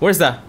Where's that?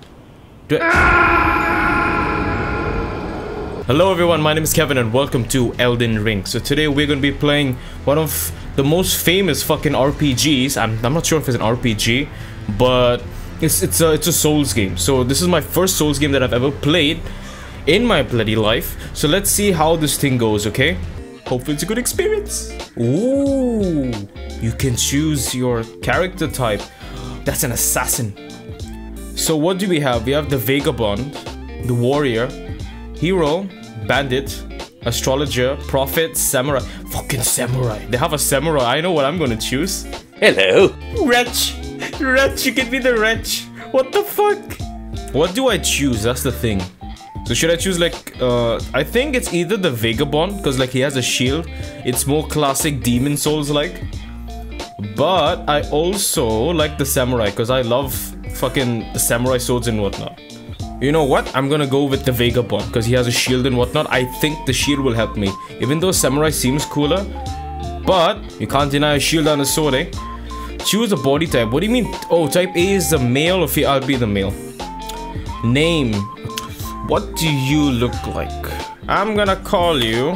Hello everyone, my name is Kevin and welcome to Elden Ring. So today we're going to be playing one of the most famous fucking RPGs. I'm not sure if it's an RPG, but it's a Souls game. So this is my first Souls game that I've ever played in my bloody life. So let's see how this thing goes, okay? Hopefully it's a good experience. Ooh, you can choose your character type. That's an assassin. So what do we have? We have the Vagabond, the Warrior, Hero, Bandit, Astrologer, Prophet, Samurai. Fucking Samurai. They have a Samurai. I know what I'm gonna choose. Hello. Wretch. Wretch, you can be the Wretch. What the fuck? What do I choose? That's the thing. So should I choose like, I think it's either the Vagabond, because like he has a shield. It's more classic Demon Souls like. But I also like the Samurai, because I love fucking the Samurai swords and whatnot. You know what? I'm gonna go with the Vagabond, because he has a shield and whatnot. I think the shield will help me. Even though Samurai seems cooler. But you can't deny a shield and a sword, eh? Choose a body type. What do you mean? Oh, type A is the male, or I'll be the male. Name. What do you look like? I'm gonna call you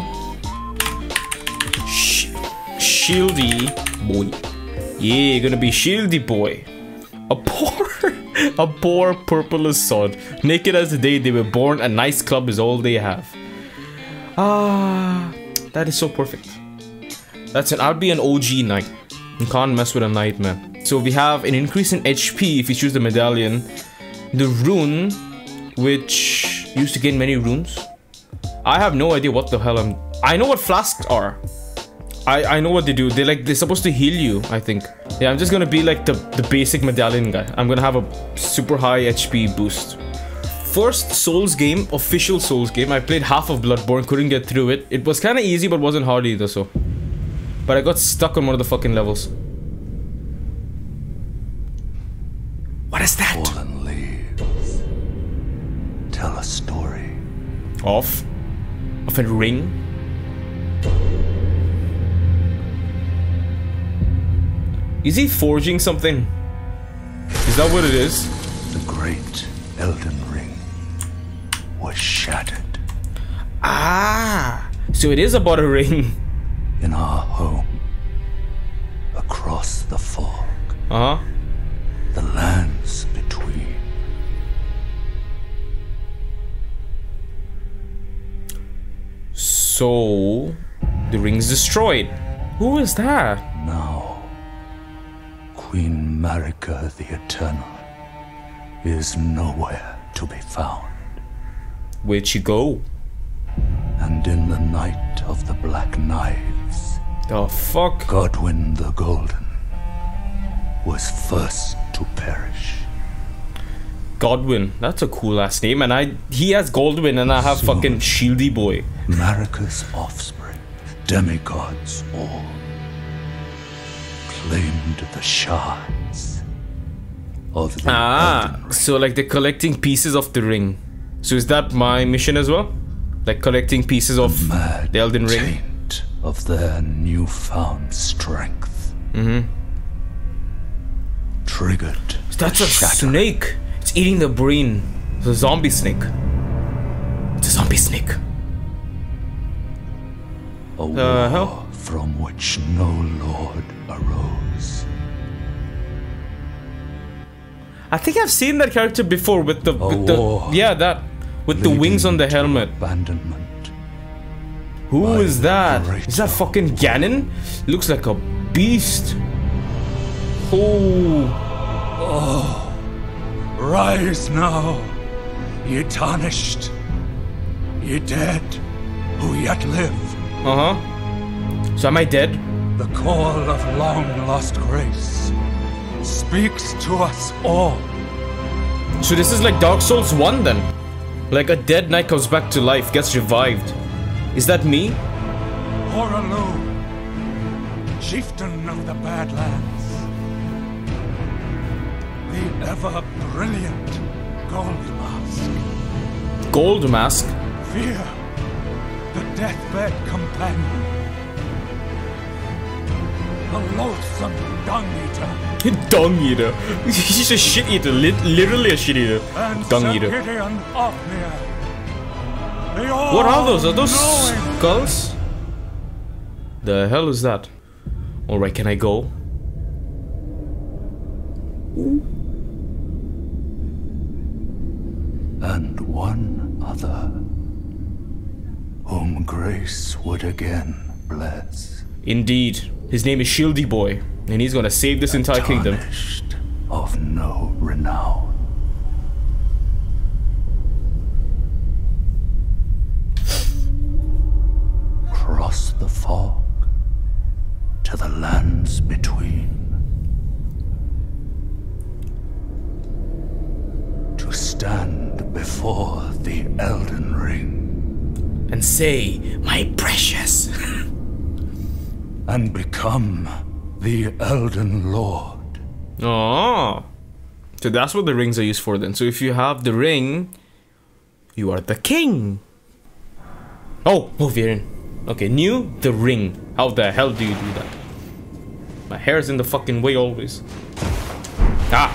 Shieldy Boy. Yeah, you're gonna be Shieldy Boy. A poor purple sod. Naked as the day they were born, a nice club is all they have. Ah, that is so perfect. That's it. I'll be an OG knight. You can't mess with a knight, man. So we have an increase in HP if you choose the medallion. The rune, which used to gain many runes. I have no idea what the hell I know what flasks are. I know what they do. They're supposed to heal you, I think. Yeah, I'm just gonna be like the basic medallion guy. I'm gonna have a super high HP boost. First Souls game, official Souls game. I played half of Bloodborne, couldn't get through it. It was kind of easy, but wasn't hard either, so. But I got stuck on one of the fucking levels. What is that? Fallen leaves tell a story. Of a ring? Is he forging something? Is that what it is? The great Elden Ring was shattered. Ah, so it is about a ring. In our home, across the fog. Uh-huh. The lands between. So, the ring's destroyed. Who is that? Now, Queen Marika the Eternal is nowhere to be found. Where'd she go? And in the night of the Black Knives, The fuck? Godwyn the Golden was first to perish. Godwyn, that's a cool ass name, and he has Goldwyn and I have Soon, fucking Shieldy Boy. Marika's offspring, demigods all, claimed the shards of the Elden Ring. So like they're collecting pieces of the ring. So is that my mission as well? Like collecting pieces of Mad the Elden Ring? taint of their newfound strength. Triggered. That's the a shattering. snake. It's eating the brain. It's a zombie snake. It's a zombie snake. A The hell? war from which no lord arose. I think I've seen that character before with the war with the wings on the leading to helmet. Abandonment. Who by is that? great Is that fucking Ganon? Looks like a beast. Oh. Rise now, ye tarnished, ye dead, who yet live. Uh-huh. So am I dead? The call of long-lost grace speaks to us all. So this is like Dark Souls 1 then? Like a dead knight comes back to life, gets revived. Is that me? Horalu, chieftain of the Badlands, the ever-brilliant Gold Mask. Gold Mask? Fear, the deathbed companion. a loathsome dung-eater. Dung eater. He's a shit eater. Literally a shit eater. And Dung Sir eater. Gideon Ofnir. They all What are those? Are those knowing. skulls? The hell is that? Alright, can I go? And one other, whom grace would again bless. Indeed. His name is Shieldy Boy, and he's gonna save this entire kingdom. Tarnished of no renown. Cross the fog to the lands between. To stand before the Elden Ring. And say, my precious. And become the Elden Lord. Oh. So that's what the rings are used for then. So if you have the ring, you are the king. Oh, Viren. Okay, new the ring. How the hell do you do that? My hair's in the fucking way always. Ah.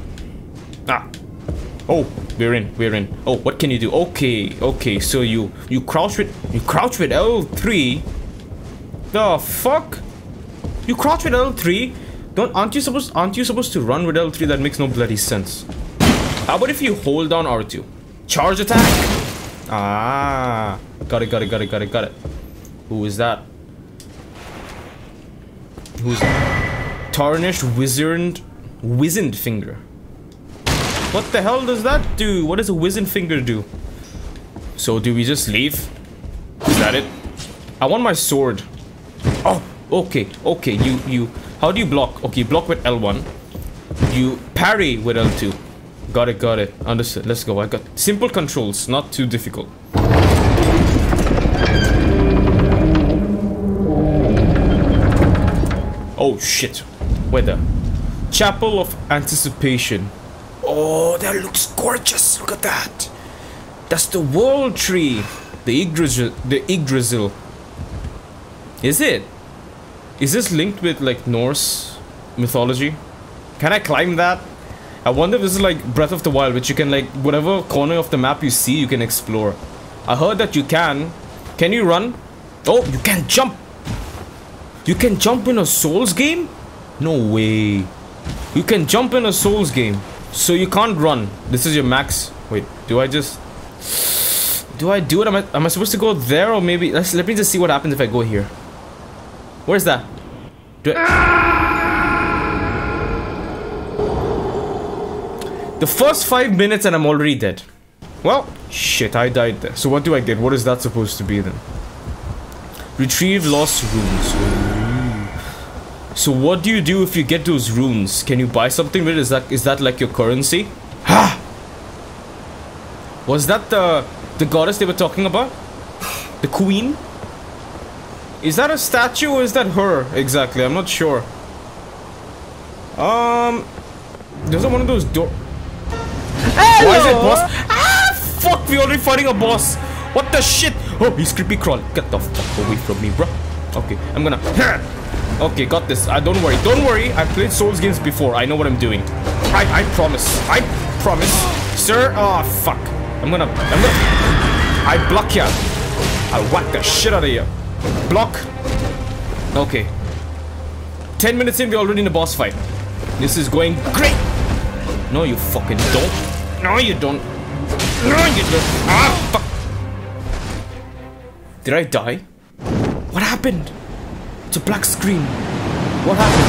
Oh, we're in. Oh, what can you do? Okay, so you crouch with L3. The fuck? You crouch with L3? Aren't you supposed to run with L3? That makes no bloody sense. How about if you hold down R2? Charge attack! Ah, got it. Who is that? Who's that? Tarnished wizened finger. What the hell does that do? What does a wizened finger do? So do we just leave? Is that it? I want my sword. Oh, okay. You how do you block? Okay, you block with L1. You parry with L2. Got it. Understood. Let's go. I got simple controls, not too difficult. Oh shit. Weather. Chapel of Anticipation. Oh, that looks gorgeous. Look at that. That's the world tree. The Yggdrasil. Is it? Is this linked with like Norse mythology? Can I climb that? I wonder if this is like Breath of the Wild, which you can like whatever corner of the map you see, you can explore. I heard that you can. Can you run? Oh, you can jump. You can jump in a Souls game? No way. You can jump in a Souls game. So you can't run. This is your max. Wait, do I do it? Am I supposed to go there or maybe let me just see what happens if I go here. Where's that? The first 5 minutes and I'm already dead. Well, shit, I died there. So what do I get? What is that supposed to be then? Retrieve lost runes. Ooh. So what do you do if you get those runes? Can you buy something with it? Is that like your currency? Ha! Was that the goddess they were talking about? The queen? Is that a statue or is that her exactly? I'm not sure. There's one of those door. Why is it boss? Ah, fuck! We're already fighting a boss. What the shit? Oh, he's creepy crawl. Get the fuck away from me, bro. Okay, I'm gonna. Okay, got this. Don't worry. I've played Souls games before. I know what I'm doing. I promise. Sir. Oh fuck. I'm gonna. I block ya. I whack the shit out of you. Block. Okay. 10 minutes in, we're already in a boss fight. This is going great. No, you fucking don't. No, you don't. Ah, fuck. Did I die? What happened? It's a black screen. What happened?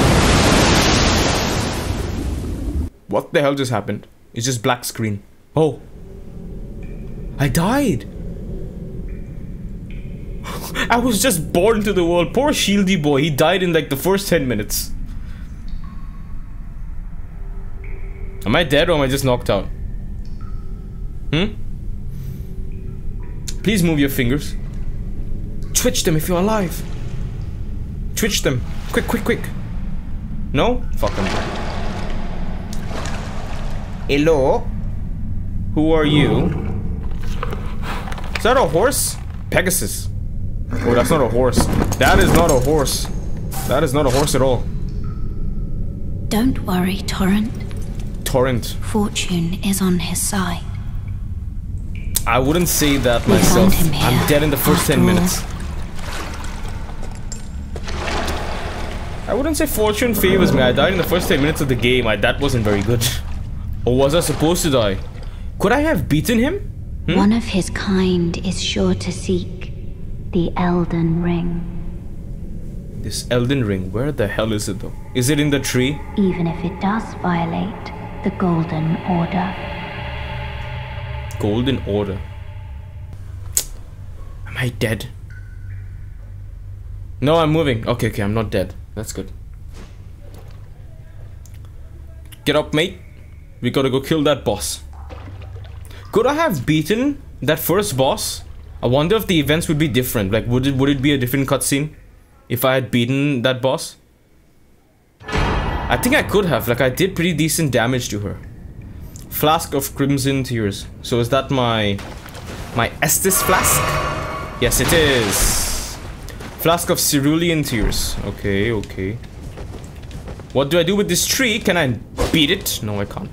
What the hell just happened? It's just black screen. Oh. I died. I was just born to the world. Poor Shieldy Boy. He died in like the first 10 minutes. Am I dead or am I just knocked out? Please move your fingers. Twitch them if you're alive. Twitch them. Quick. No? Fuck them. Hello? Who are you? Is that a horse? Pegasus. Oh, that's not a horse. That is not a horse. That is not a horse at all. Don't worry, Torrent. Torrent. Fortune is on his side. I wouldn't say that We myself. found him here, I'm dead in the first 10 after all. minutes. I wouldn't say fortune favors me. I died in the first 10 minutes of the game. That wasn't very good. Or was I supposed to die? Could I have beaten him? One of his kind is sure to seek the Elden Ring. This Elden Ring, where the hell is it though? Is it in the tree? Even if it does violate the Golden Order. Golden Order. Am I dead? No, I'm moving. Okay, I'm not dead. That's good. Get up, mate. We gotta go kill that boss. Could I have beaten that first boss? I wonder if the events would be different. Like, would it be a different cutscene if I had beaten that boss? I think I could have. Like, I did pretty decent damage to her. Flask of Crimson Tears. So is that my Estus flask? Yes, it is. Flask of Cerulean Tears. Okay. What do I do with this tree? Can I beat it? No, I can't.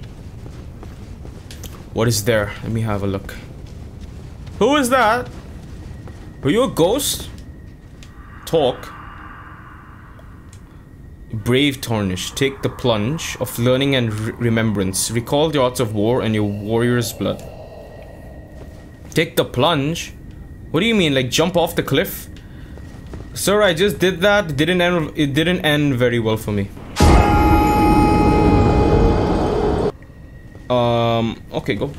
What is there? Let me have a look. Who is that? Are you a ghost? Talk. Brave Tarnish, take the plunge of learning and remembrance. Recall the arts of war and your warrior's blood. Take the plunge? What do you mean, like jump off the cliff? Sir, I just did that. It didn't end very well for me. Okay, go.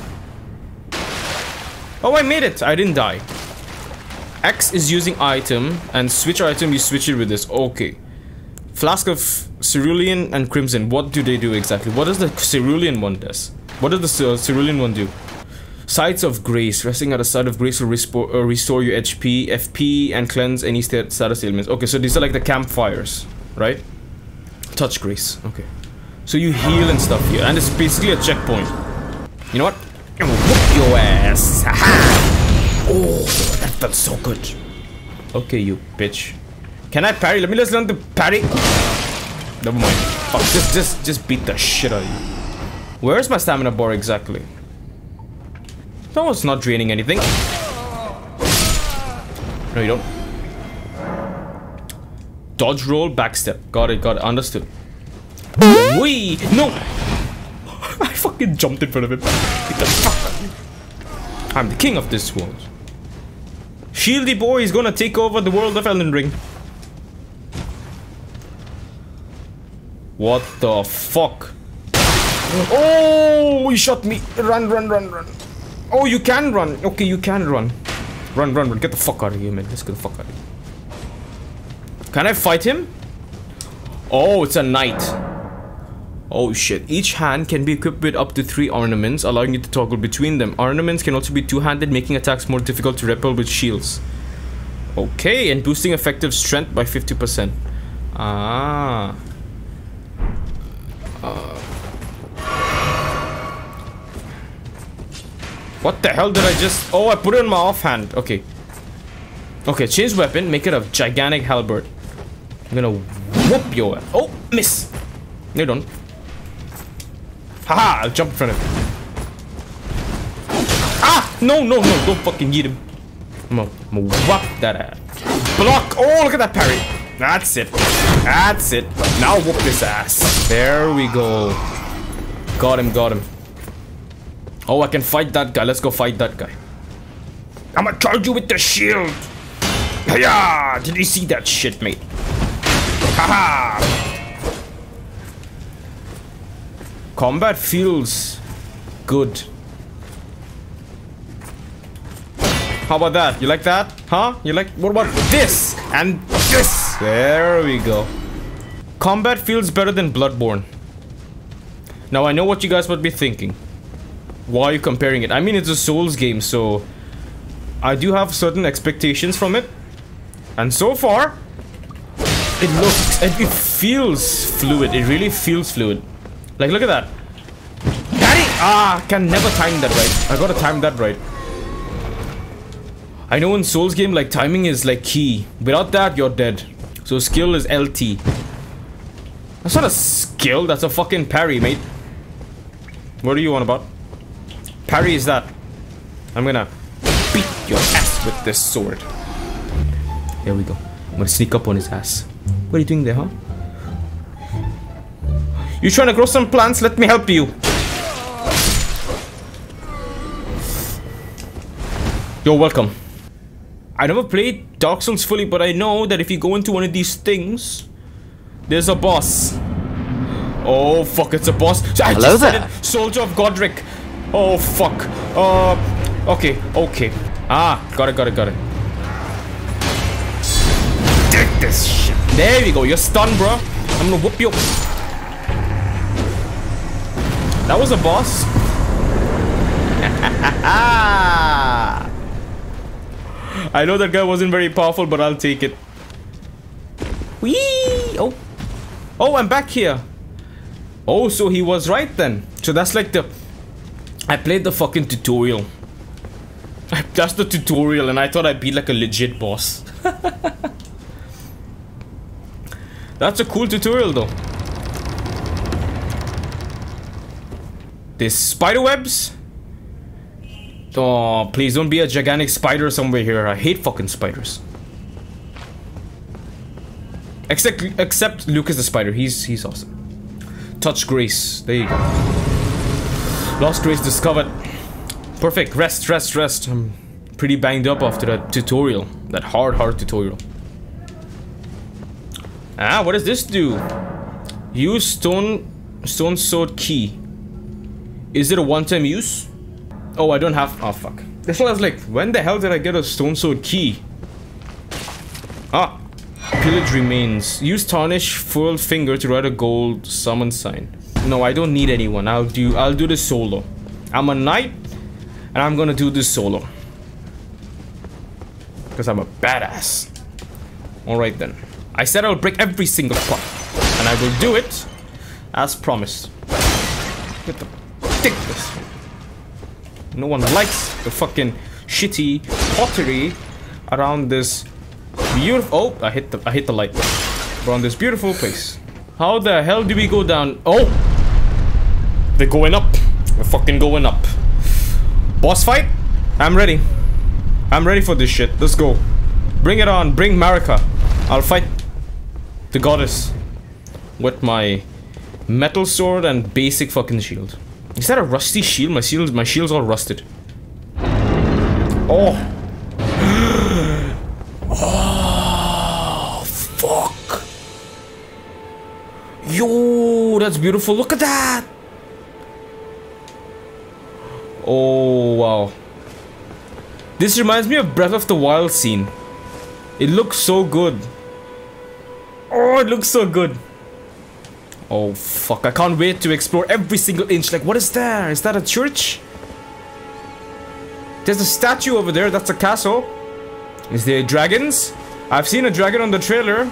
Oh, I made it. I didn't die. X is using item, and switch item, you switch it with this. Okay. Flask of Cerulean and Crimson. What do they do exactly? What does the Cerulean one does? What does the Cerulean one do? Sites of Grace. Resting at a site of grace will restore your HP, FP, and cleanse any status ailments. Okay, so these are like the campfires, right? Touch Grace. Okay. So you heal and stuff here, and it's basically a checkpoint. You know what? I'm gonna whoop your ass. Haha! Oh, that felt so good. Okay, you bitch. Can I parry? Let me just learn to parry. Never mind. Fuck, just beat the shit out of you. Where's my stamina bar exactly? No, it's not draining anything. No, you don't. Dodge roll, backstep. Got it, understood. Wee! No! I fucking jumped in front of him. Get the fuck out. I'm the king of this world. Shieldy boy is gonna take over the world of Elden Ring. What the fuck? Oh, he shot me. Run. Oh, you can run. Okay, you can run. Run. Get the fuck out of here, man. Let's get the fuck out of here. Can I fight him? Oh, it's a knight. Oh shit. Each hand can be equipped with up to 3 ornaments, allowing you to toggle between them. Ornaments can also be two-handed, making attacks more difficult to repel with shields. Okay, and boosting effective strength by 50%. Ah. What the hell did I just... Oh, I put it in my offhand. Okay. Okay, change weapon. Make it a gigantic halberd. I'm gonna whoop your ass. Oh, miss. No, don't. Haha, I'll jump in front of him. Ah! No. Don't fucking eat him. I'm gonna whop that ass. Block. Oh, look at that parry. That's it. Now whoop this ass. There we go. Got him. Oh, I can fight that guy. Let's go fight that guy. I'm gonna charge you with the shield. Hiya! Did you see that shit, mate? Haha! Combat feels good. How about that? You like that? Huh? You like... What about this? And this? There we go. Combat feels better than Bloodborne. Now, I know what you guys would be thinking. Why are you comparing it? I mean, it's a Souls game, so... I do have certain expectations from it. And so far... It feels fluid. It really feels fluid. Like, look at that. Daddy! Ah, can never time that right. I gotta time that right. I know in Souls game, like, timing is, like, key. Without that, you're dead. So skill is LT. That's not a skill, that's a fucking parry, mate. What do you want about? Parry is that. I'm gonna beat your ass with this sword. There we go. I'm gonna sneak up on his ass. What are you doing there, huh? You trying to grow some plants? Let me help you. You're welcome. I never played Dark Souls fully, but I know that if you go into one of these things, there's a boss. Oh fuck, it's a boss. I Hello just said there. it. Soldier of Godric. Oh fuck. Okay. Ah, got it. Take this shit. There we go. You're stunned, bro. I'm gonna whoop you. That was a boss. I know that guy wasn't very powerful, but I'll take it. Whee! Oh, I'm back here. Oh, so he was right then. So that's like the... I played the fucking tutorial. That's the tutorial, and I thought I'd be like a legit boss. That's a cool tutorial, though. There's spider webs. Oh, please don't be a gigantic spider somewhere here. I hate fucking spiders. Except Lucas the spider. He's awesome. Touch Grace. There you go. Lost Grace discovered. Perfect. Rest. I'm pretty banged up after that tutorial. That hard tutorial. Ah, what does this do? Use stone sword key. Is it a one-time use? Oh, I don't have... Oh, fuck. This one was like, when the hell did I get a stone sword key? Ah. Pillage remains. Use tarnish furled finger to write a gold summon sign. No, I don't need anyone. I'll do this solo. I'm a knight, and I'm gonna do this solo. Because I'm a badass. Alright then. I said I'll break every single pot. And I will do it as promised. Get the thickness. No one likes the fucking shitty pottery around this beautiful... Oh, I hit the light. Around this beautiful place. How the hell do we go down? Oh! They're going up. We're fucking going up. Boss fight? I'm ready. I'm ready for this shit. Let's go. Bring it on. Bring Marika. I'll fight the goddess with my metal sword and basic fucking shield. Is that a rusty shield? My shield's all rusted. Oh. Oh, fuck. Yo, that's beautiful. Look at that. Oh, wow. This reminds me of Breath of the Wild scene. It looks so good. Oh, it looks so good. Oh, fuck. I can't wait to explore every single inch. Like, what is there? Is that a church? There's a statue over there. That's a castle. Is there dragons? I've seen a dragon on the trailer.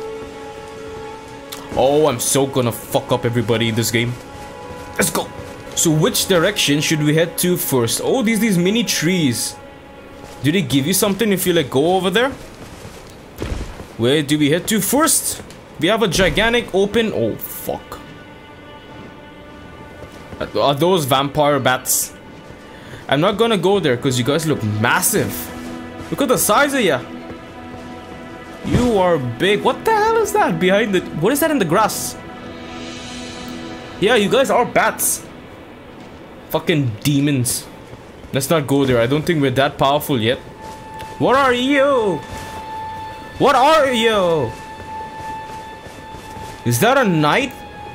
Oh, I'm so gonna fuck up everybody in this game. Let's go. So which direction should we head to first? Oh, these mini trees. Do they give you something if you like go over there? Where do we head to first? We have a gigantic open... Oh, fuck. Are those vampire bats? I'm not gonna go there because you guys look massive. Look at the size of you. You are big. What the hell is that behind it? What is that in the grass? Yeah, you guys are bats. Fucking demons. Let's not go there. I don't think we're that powerful yet. What are you? What are you? Is that a knight?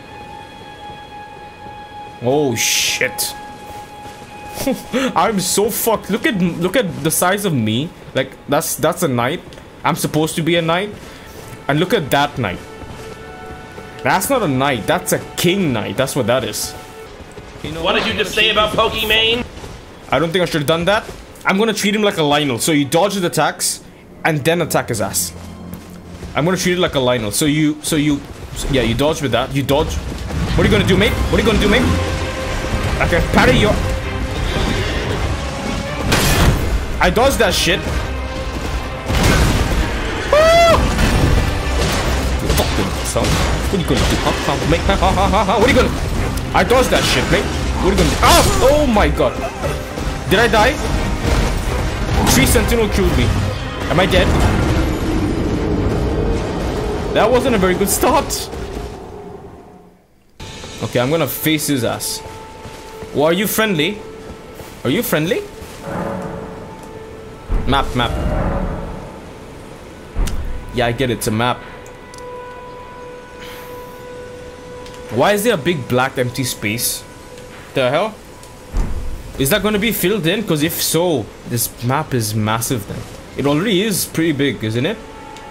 Oh shit. I'm so fucked. Look at the size of me. Like that's a knight. I'm supposed to be a knight. And look at that knight. That's not a knight. That's a king knight. That's what that is. You know What did you just say about Pokimane? I don't think I should have done that. I'm gonna treat him like a Lionel. So you dodge his attacks and then attack his ass. I'm gonna treat it like a Lionel. So you dodge with that. You dodge. What are you gonna do, mate? What are you gonna do, mate? I can parry your... I dodged that shit. Woo! son. What are you gonna do? Huh? Mate, what are you gonna... I dodged that shit, mate. What are you gonna do? Ah! Oh my god. Did I die? 3 Sentinel killed me. Am I dead? That wasn't a very good start. Okay, I'm gonna face his ass. Well, are you friendly? Are you friendly? Map. Yeah, I get it. It's a map. Why is there a big black empty space? The hell? Is that going to be filled in? Because if so, this map is massive then. It already is pretty big, isn't it?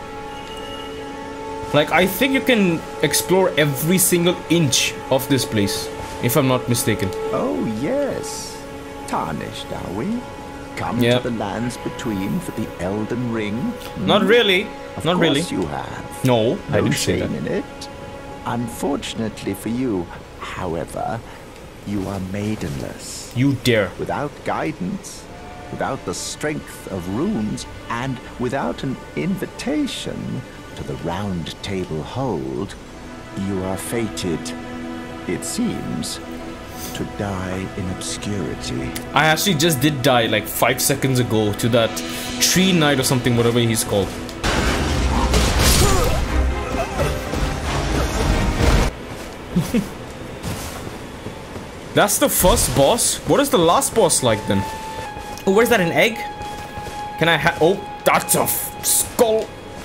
Like, I think you can explore every single inch of this place, if I'm not mistaken. Oh, yes. Tarnished, are we? Come to the lands between for the Elden Ring? Not really. Not really. You have. No, I no didn't say shame that. in it. Unfortunately for you, however, you are maidenless. You dare. Without guidance, without the strength of runes, and without an invitation to the Round Table Hold, you are fated, it seems, to die in obscurity. I actually just did die like 5 seconds ago to that tree knight or something, whatever he's called. That's the first boss. What is the last boss like then? Oh, where's that, an egg? Can I have... Oh, that's a skull.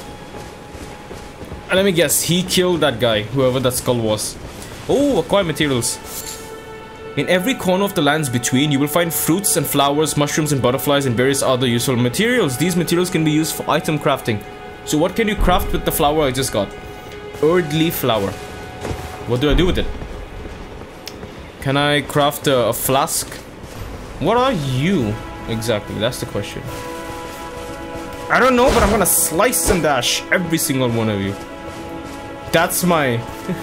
Let me guess, he killed that guy, whoever that skull was. Oh, acquire materials. In every corner of the lands between, you will find fruits and flowers, mushrooms and butterflies, and various other useful materials. These materials can be used for item crafting. So what can you craft with the flower I just got? Earthly flower. What do I do with it? Can I craft a flask? What are you exactly? That's the question. I don't know, but I'm gonna slice and dash every single one of you. That's my...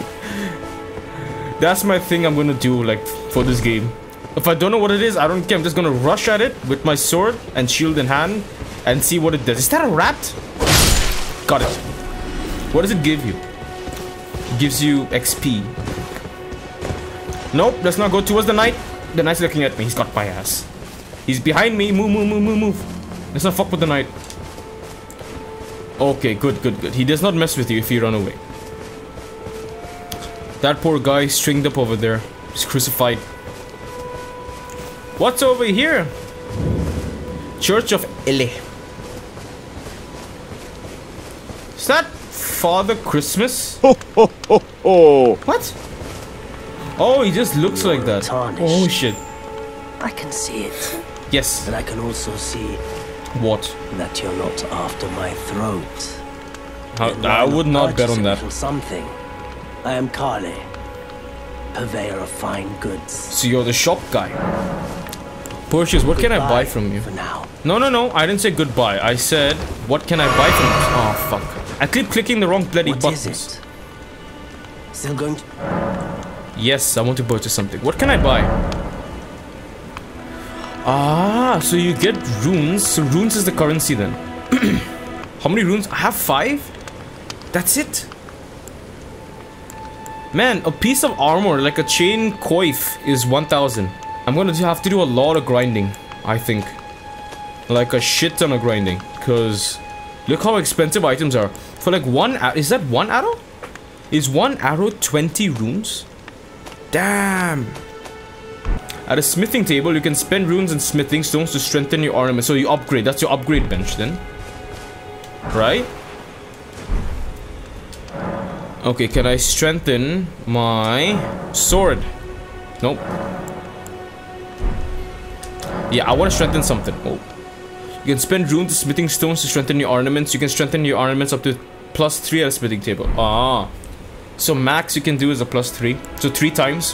That's my thing I'm gonna do, like, for this game. If I don't know what it is, I don't care. I'm just gonna rush at it with my sword and shield in hand and see what it does. Is that a rat? Got it. What does it give you? It gives you XP. Nope, let's not go towards the knight. The knight's looking at me. He's got my ass. He's behind me. Move. Let's not fuck with the knight. Okay, good. He does not mess with you if you run away. That poor guy stringed up over there. He's crucified. What's over here? Church of Ele. Is that Father Christmas? Ho, ho, ho, ho. What? Oh, he just looks like that. Tarnished. Oh shit. I can see it. Yes. But I can also see What? that you're not after my throat. I would not bet on that. Something. I am Kale, purveyor of fine goods. So you're the shop guy. Portius, what can I buy from you? For now. No, I didn't say goodbye. I said, what can I buy from you? Oh, fuck. I keep clicking the wrong bloody buttons. What is it? Still going to... Yes, I want to purchase something. What can I buy? Ah, so you get runes. So runes is the currency then. How many runes? I have 5? That's it? Man, a piece of armor, like a chain coif, is 1,000. I'm gonna have to do a lot of grinding, I think. Like a shit ton of grinding. Because look how expensive items are. For like one arrow, is that one arrow? Is one arrow 20 runes? Damn. At a smithing table, you can spend runes and smithing stones to strengthen your armor. So you upgrade. That's your upgrade bench then. Right? Okay, can I strengthen my sword? Nope. Yeah, I want to strengthen something. Oh. You can spend runes and smithing stones to strengthen your ornaments. You can strengthen your ornaments up to +3 at a smithing table. Ah. So max you can do is a +3. So 3 times.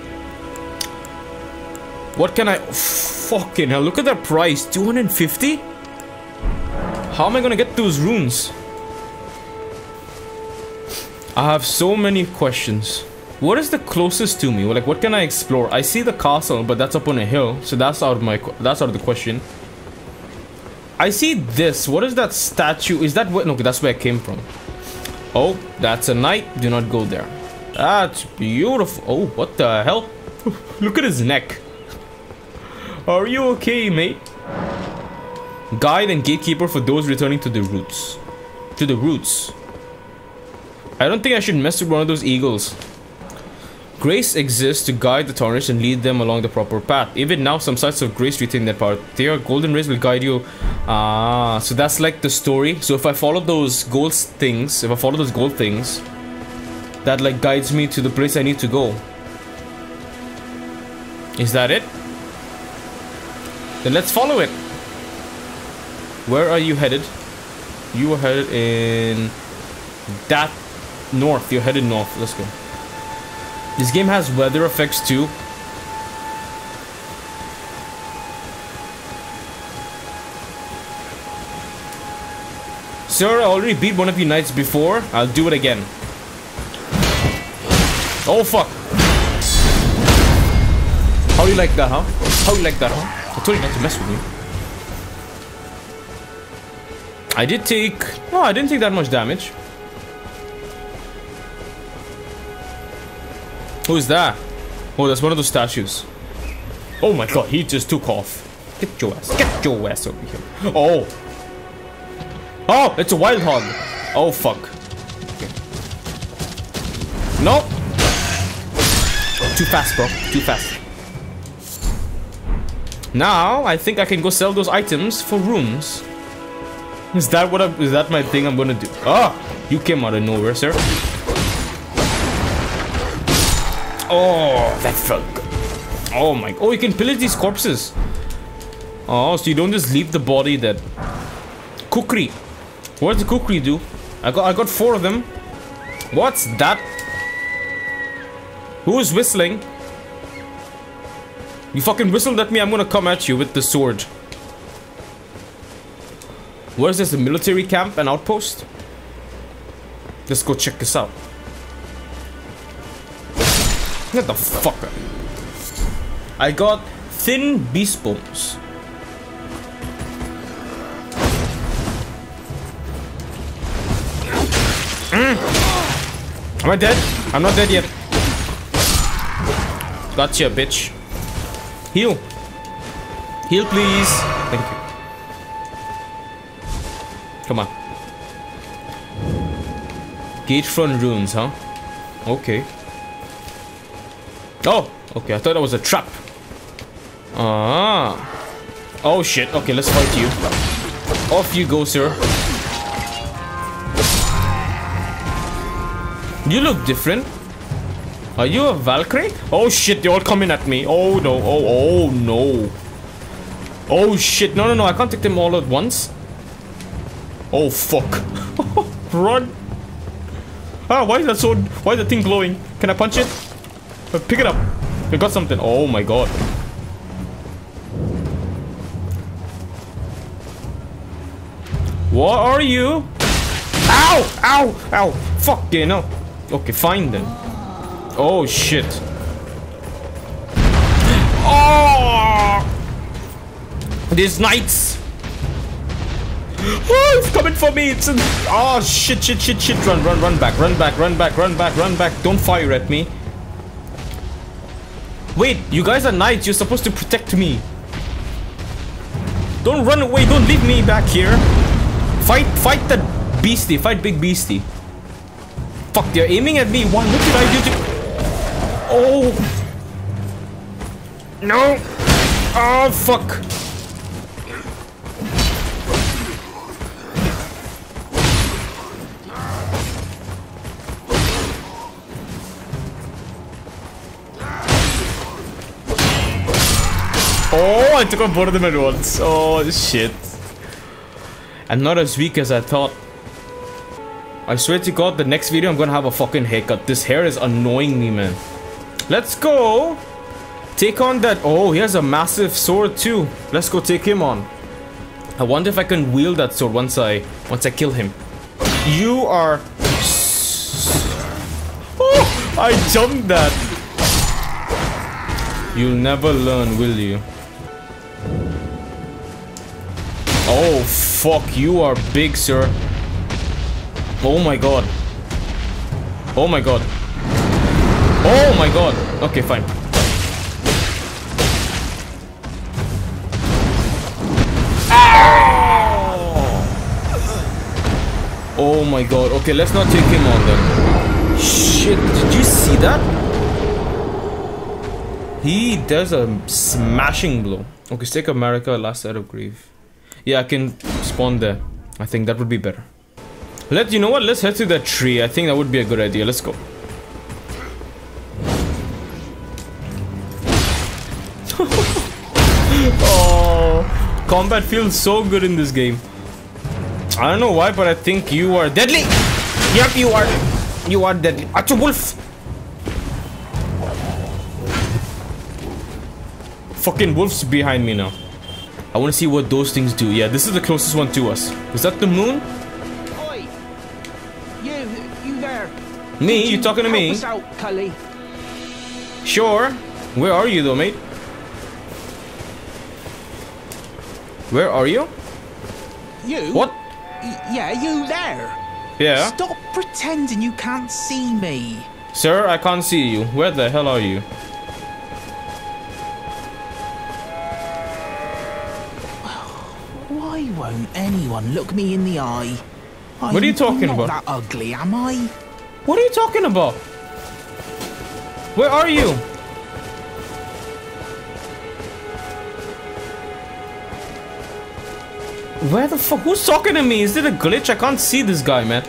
What can I... Fucking hell, look at that price. 250? How am I gonna get those runes? I have so many questions. What is the closest to me? Like, what can I explore? I see the castle, but that's up on a hill, so that's out of the question. I see this. What is that statue? Is that what? No, that's where I came from. Oh, that's a knight. Do not go there. That's beautiful. Oh, what the hell? Look at his neck. Are you okay, mate? Guide and gatekeeper for those returning to the roots. To the roots. I don't think I should mess with one of those eagles. Grace exists to guide the tarnished and lead them along the proper path. Even now, some sites of grace retain that part. Their golden rays will guide you. Ah, so that's like the story. So if I follow those gold things, that like guides me to the place I need to go. Is that it? Then let's follow it. Where are you headed? You are headed in that north. You're headed north. Let's go. This game has weather effects too. Sir, I already beat one of you knights before. I'll do it again. Oh fuck. How do you like that, huh? How do you like that, huh? I told you not to mess with me. I did take... No, I didn't take that much damage. Who is that? Oh, that's one of those statues. Oh my god, he just took off. Get your ass over here. Oh. Oh, it's a wild hog. Oh, fuck. Okay. No. Too fast, bro. Too fast. Now, I think I can go sell those items for runes. Is that what is that my thing I'm gonna do? Ah, you came out of nowhere, sir. Oh, that felt good. Oh my, oh, you can pillage these corpses. Oh, so you don't just leave the body dead. Kukri. What does the kukri do? I got 4 of them. What's that? Who is whistling? You fucking whistled at me, I'm gonna come at you with the sword. Where is this? A military camp? An outpost? Let's go check this out. Get the fuck up. I got thin beast bones. Am I dead? I'm not dead yet. Gotcha, bitch. Heal. Heal, please. Thank you. Come on. Gatefront runes, huh? Okay. Oh, okay. I thought that was a trap. Ah. Oh shit. Okay, let's fight you. Off you go, sir. You look different. Are you a Valkyrie? Oh shit, they're all coming at me. Oh no. Oh no. Oh shit. No. I can't take them all at once. Oh fuck. Run. Ah, why is that sword? Why is that thing glowing? Can I punch it? Pick it up. I got something. Oh my god. What are you? Ow! Ow! Ow! Fuck, you know. Okay, fine then. Oh shit. Oh! These knights. Oh, it's coming for me. It's oh shit. Run back. Don't fire at me. Wait, you guys are knights. You're supposed to protect me. Don't run away. Don't leave me back here. Fight the beastie. Fight big beastie. Fuck, they're aiming at me. What did I do to... Oh. No. Oh, fuck. Oh, I took on both of them at once. Oh, shit. I'm not as weak as I thought. I swear to God, the next video I'm gonna have a fucking haircut. This hair is annoying me, man. Let's go. Take on that. Oh, he has a massive sword too. Let's go take him on. I wonder if I can wield that sword once I kill him. You are... Oh, I jumped that. You'll never learn, will you? Oh, fuck. You are big, sir. Oh my god. Oh my god. Oh my god. Okay, fine. Oh my god. Okay, let's not take him on then. Shit, did you see that? He does a smashing blow. Okay, Stake of Marika, last side of Grief. Yeah, I can spawn there. I think that would be better. You know what? Let's head to that tree. I think that would be a good idea. Let's go. Oh, combat feels so good in this game. I don't know why, but I think you are deadly. Yep, you are. You are deadly. It's a wolf. Fucking wolf's behind me now. I want to see what those things do. Yeah, this is the closest one to us. Is that the moon? Oi! You there? Me? You talking to me? Help us out, Cully. Sure. Where are you though, mate? Where are you? You? What? Yeah, you there? Yeah. Stop pretending you can't see me. Sir, I can't see you. Where the hell are you? Why won't anyone look me in the eye? What are you talking I'm about? not that ugly, am I? What are you talking about? Where are you? Where the fuck? Who's talking to me? Is it a glitch? I can't see this guy, man.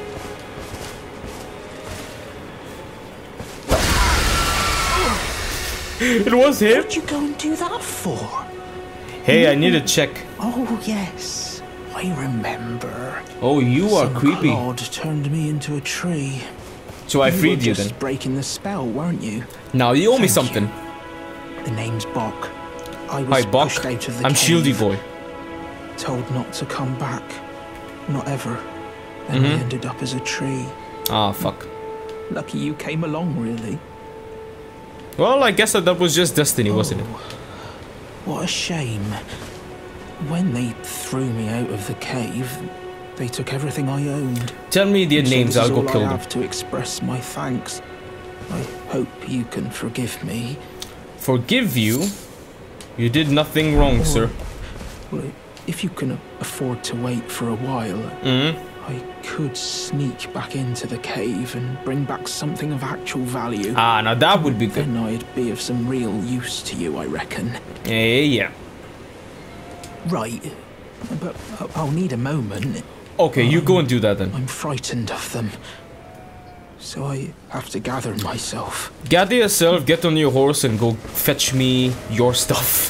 It was him. What'd you go and do that for? Hey, I need to check. Oh, yes. I remember. Oh, you are creepy. Claude turned me into a tree. So I freed you were just then. breaking the spell, weren't you? Now you owe me Thank something. you. The name's Bok. I was Hi, Bok. pushed out of the I'm cave, Shieldy Boy. told not to come back. Not ever. Then I ended up as a tree. Ah, fuck. Lucky you came along, really. Well, I guess that was just destiny, wasn't it? What a shame. When they threw me out of the cave, they took everything I owned. Tell me their So names, this I'll is go all kill I them. have to express my thanks. I hope you can forgive me. Forgive you? You did nothing wrong, sir. Well, if you can afford to wait for a while, I could sneak back into the cave and bring back something of actual value. Ah, now that would be good. Then I'd be of some real use to you, I reckon. Yeah. Right, but I'll need a moment. Okay, you go and do that then. I'm frightened of them, so I have to gather myself. Gather yourself, get on your horse, and go fetch me your stuff.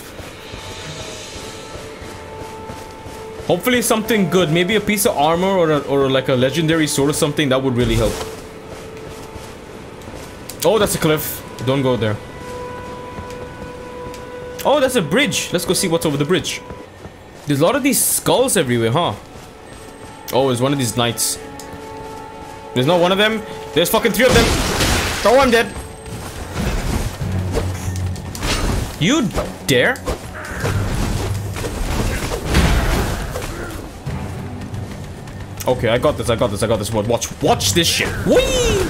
Hopefully something good, maybe a piece of armor or like a legendary sword or something, that would really help. Oh, that's a cliff. Don't go there. Oh, that's a bridge. Let's go see what's over the bridge. There's a lot of these skulls everywhere, huh? Oh, it's one of these knights. There's not one of them. There's fucking 3 of them. Oh, I'm dead. You dare? Okay, I got this. Watch this shit. Whee!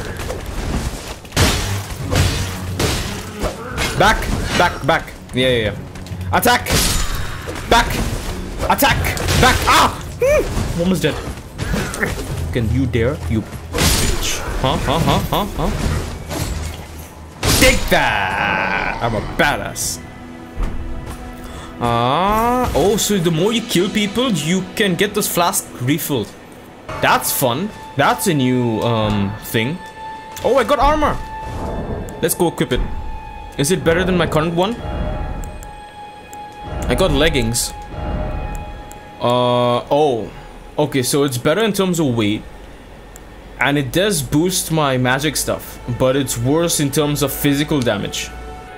Back. Yeah. Attack! Back! Attack! Back! Ah! Almost dead. Can you dare? You bitch. Huh? Take that! I'm a badass. Oh, so the more you kill people, you can get this flask refilled. That's fun. That's a new, thing. Oh, I got armor. Let's go equip it. Is it better than my current one? I got leggings. Oh. Okay, so it's better in terms of weight. And it does boost my magic stuff. But it's worse in terms of physical damage.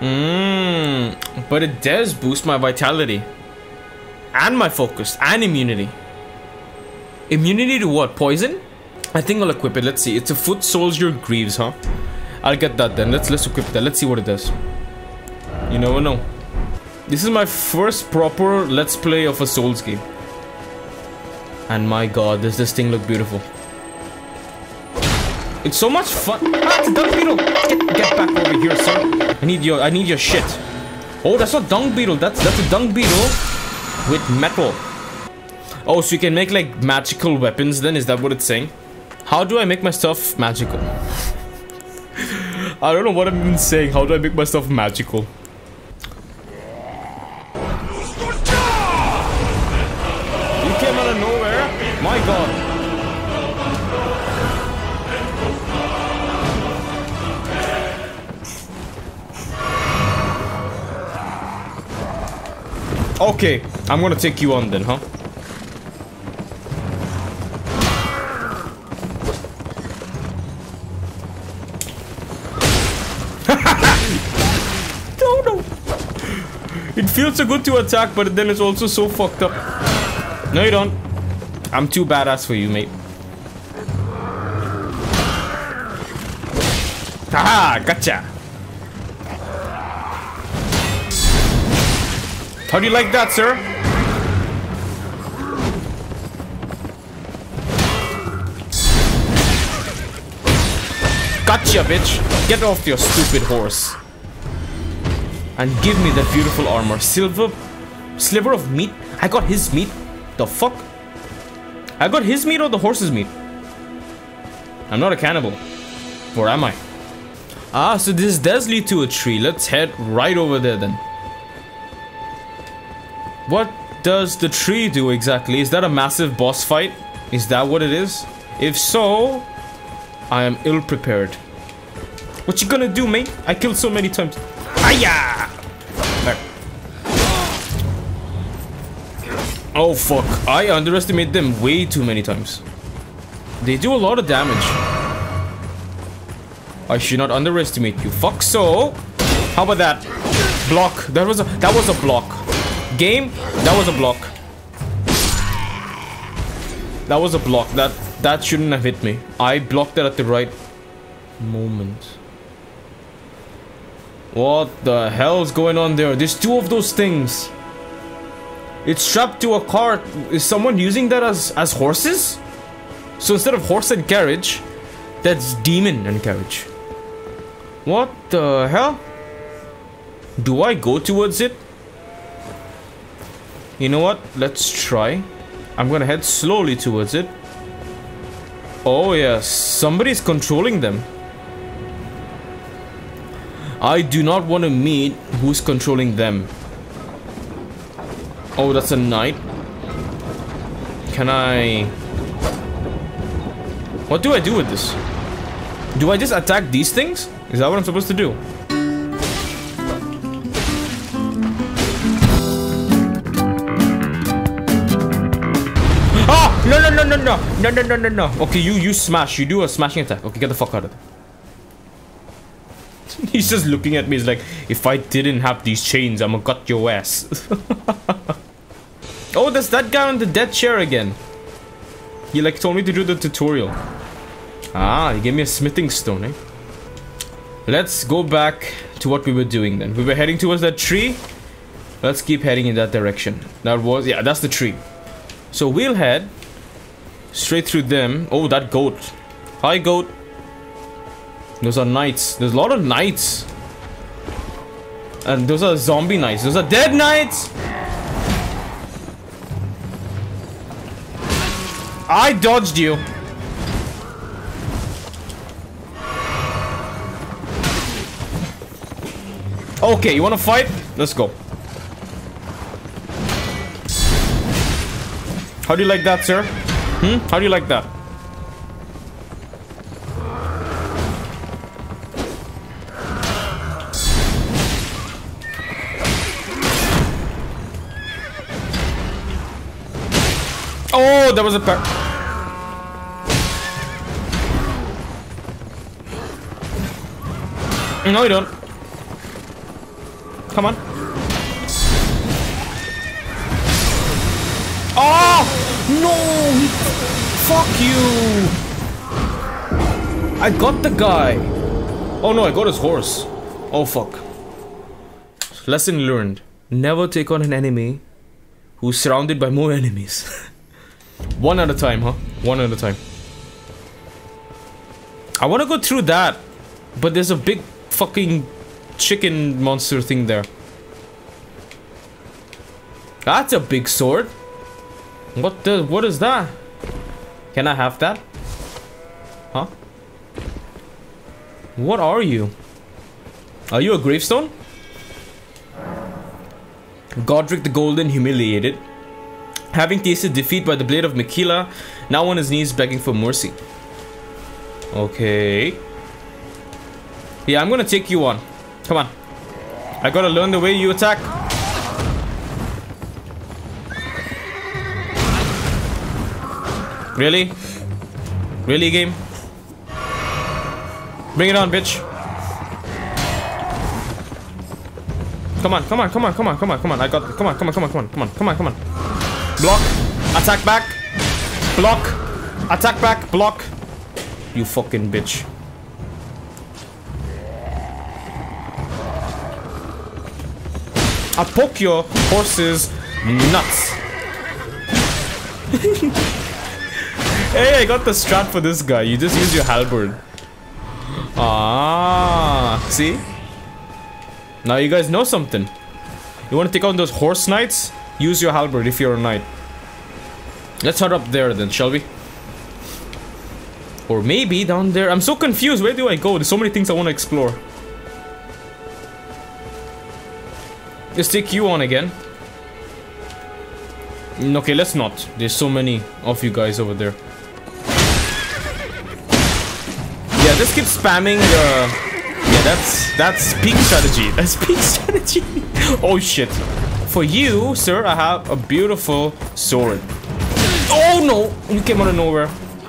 But it does boost my vitality. And my focus. And immunity. Immunity to what? Poison? I think I'll equip it. Let's see. It's a foot soldier greaves, huh? I'll get that then. Let's equip that. Let's see what it does. You never know. This is my first proper let's play of a Souls game. And my god, does this thing look beautiful. It's so much fun. Ah, it's a dung beetle. Get back over here, sir. I need your shit. Oh, that's not dung beetle. That's a dung beetle with metal. Oh, so you can make like magical weapons then? Is that what it's saying? How do I make my stuff magical? I don't know what I'm even saying. How do I make my stuff magical? You came out of nowhere? My god. Okay, I'm gonna take you on then, huh? No. It feels so good to attack, but then it's also so fucked up. No, you don't. I'm too badass for you, mate. Haha, gotcha. How do you like that, sir? Gotcha, bitch. Get off your stupid horse. And give me that beautiful armor. Sliver of meat? I got his meat? The fuck? I got his meat or the horse's meat? I'm not a cannibal. Or am I? Ah, so this does lead to a tree. Let's head right over there then. What does the tree do exactly? Is that a massive boss fight? Is that what it is? If so, I am ill prepared. What you gonna do, mate? I killed so many times. Hiya! Oh fuck, I underestimate them way too many times. They do a lot of damage. I should not underestimate you. Fuck so. How about that? Block. That was a block. Game, that was a block. That was a block. That shouldn't have hit me. I blocked that at the right moment. What the hell is going on there? There's two of those things. It's strapped to a cart. Is someone using that as horses? So instead of horse and carriage, that's demon and carriage. What the hell? Do I go towards it? You know what? Let's try. I'm gonna head slowly towards it. Oh yes, somebody's controlling them. I do not want to meet who's controlling them. Oh, that's a knight. Can I... What do I do with this? Do I just attack these things? Is that what I'm supposed to do? No. Okay, you smash. You do a smashing attack. Okay, get the fuck out of there. He's just looking at me. He's like, if I didn't have these chains, I'ma cut your ass. Oh, there's that guy on the death chair again. He like told me to do the tutorial. Ah, he gave me a smithing stone, eh? Let's go back to what we were doing then. We were heading towards that tree. Let's keep heading in that direction. That was, yeah, that's the tree. So we'll head straight through them. Oh, that goat. Hi, goat. Those are knights. There's a lot of knights. And those are zombie knights. Those are dead knights. I dodged you. Okay, you wanna fight? Let's go. How do you like that, sir? How do you like that? Oh, that was a pair. No, you don't. Come on. Oh! No! Fuck you! I got the guy. Oh no, I got his horse. Oh fuck. Lesson learned. Never take on an enemy who's surrounded by more enemies. One at a time, huh? One at a time. I want to go through that, but there's a big fucking chicken monster thing there. That's a big sword. What is that? Can I have that? Huh? What are you? Are you a gravestone? Godric the Golden, humiliated. Having tasted defeat by the blade of Miquella, now on his knees begging for mercy. Okay. Yeah, I'm gonna take you on. Come on. I gotta learn the way you attack. Really? Really, game? Bring it on, bitch. Come on, come on, come on, come on, come on, come on. I got. Come on, come on, come on, come on, come on, come on, come on. Block. Attack back. Block. Attack back. Block. You fucking bitch. I'll poke your horse's nuts. Hey, I got the strat for this guy. You just use your halberd. Ah, see? Now you guys know something. You want to take on those horse knights? Use your halberd if you're a knight. Let's head up there then, shall we? Or maybe down there. I'm so confused. Where do I go? There's so many things I want to explore. Let's take you on again. Okay, let's not. There's so many of you guys over there. Yeah, just keep spamming yeah, that's peak strategy. That's peak strategy. Oh shit. For you, sir, I have a beautiful sword. Oh no! You came out of nowhere.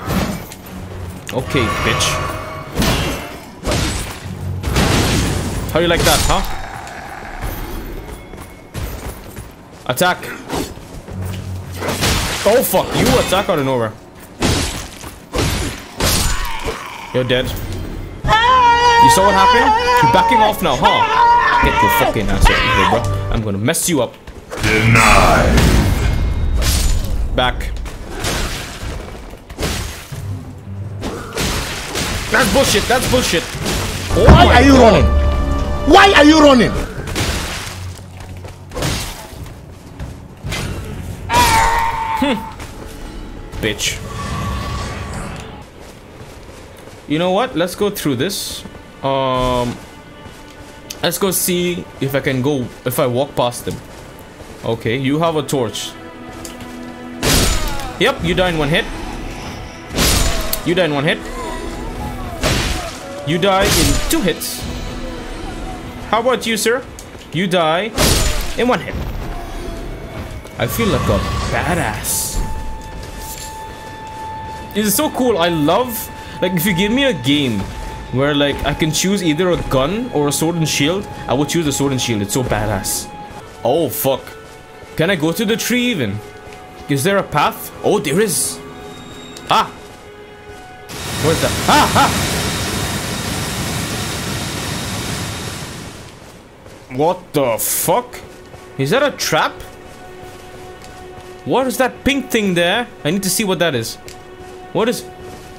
Okay, bitch. How you like that, huh? Attack. Oh fuck, you attack out of nowhere. You're dead. You saw what happened? You're backing off now, huh? Get your fucking ass out of here, bro. I'm gonna mess you up. Denied. Back. That's bullshit, that's bullshit. Oh, why are you running? Why are you running? Bitch. You know what? Let's go through this. Let's go see if I can go, if I walk past them. Okay, you have a torch. Yep, you die in one hit. You die in one hit. You die in 2 hits. How about you, sir? You die in 1 hit. I feel like a badass. It's so cool. I love, like, if you give me a game where, like, I can choose either a gun or a sword and shield, I would choose a sword and shield. It's so badass. Oh, fuck. Can I go to the tree even? Is there a path? Oh, there is. Ah. Where's that? Ah, ah. What the fuck? Is that a trap? What is that pink thing there? I need to see what that is. What is...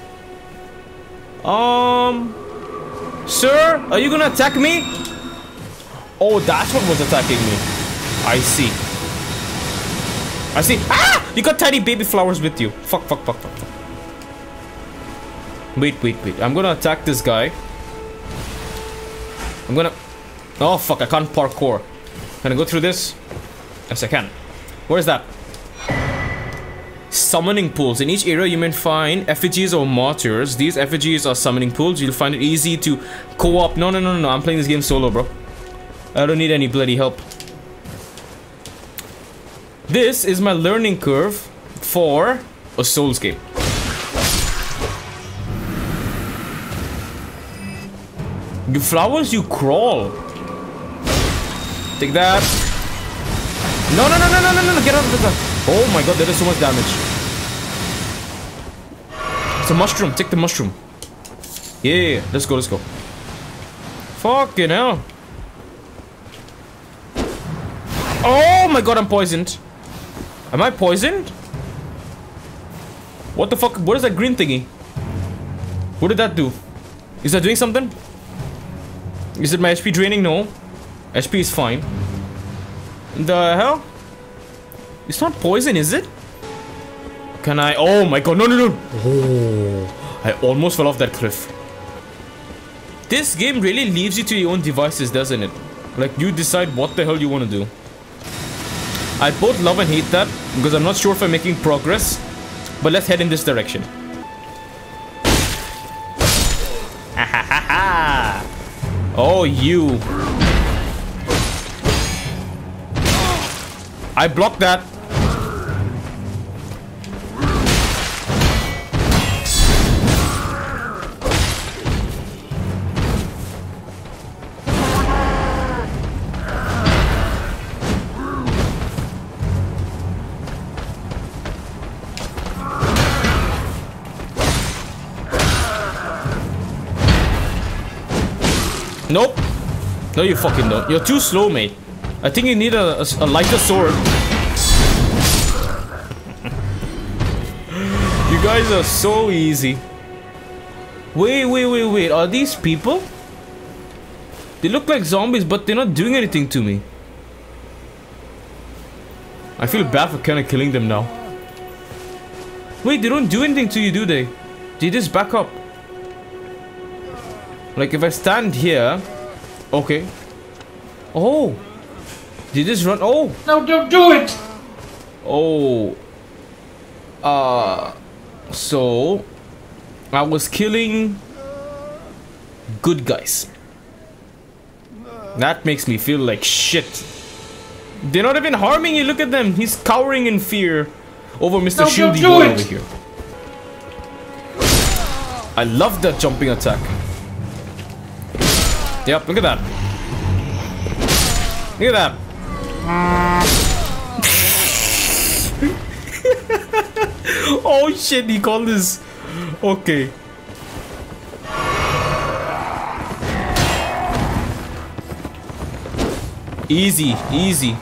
Sir, are you gonna attack me? Oh, that's what was attacking me. I see. I see. Ah! You got tiny baby flowers with you. Fuck, fuck, fuck, fuck, fuck. Wait. I'm gonna attack this guy. I'm gonna... Oh, fuck, I can't parkour. Can I go through this? Yes, I can. Where's that? Summoning pools. In each area you may find effigies or martyrs. These effigies are summoning pools. You'll find it easy to co-op. No. I'm playing this game solo, bro. I don't need any bloody help. This is my learning curve for a Souls game. You flowers, you crawl. Take that. No. Get out of the gun. Oh my god, that is so much damage. It's a mushroom. Take the mushroom. Yeah. Let's go. Fucking hell. Oh my god, I'm poisoned. Am I poisoned? What the fuck? What is that green thingy? What did that do? Is that doing something? Is it my HP draining? No. HP is fine. The hell? It's not poison, is it? Can I? Oh my god, no, no, no. Oh, I almost fell off that cliff. This game really leaves you to your own devices, doesn't it? Like, you decide what the hell you want to do. I both love and hate that, because I'm not sure if I'm making progress. But let's head in this direction. Oh, you. I blocked that. Nope. No, you fucking don't. You're too slow, mate. I think you need a lighter sword. You guys are so easy. Wait. Are these people? They look like zombies, but they're not doing anything to me. I feel bad for kind of killing them now. Wait, they don't do anything to you, do they? They just back up. Like, if I stand here... Okay. Oh! They just run... Oh! No, don't do it! Oh. So... I was killing... good guys. That makes me feel like shit. They're not even harming you, look at them! He's cowering in fear over Mr. Shieldy boy over here. I love that jumping attack. Yep, look at that. Look at that. Oh shit, he called this. Okay. Easy, easy.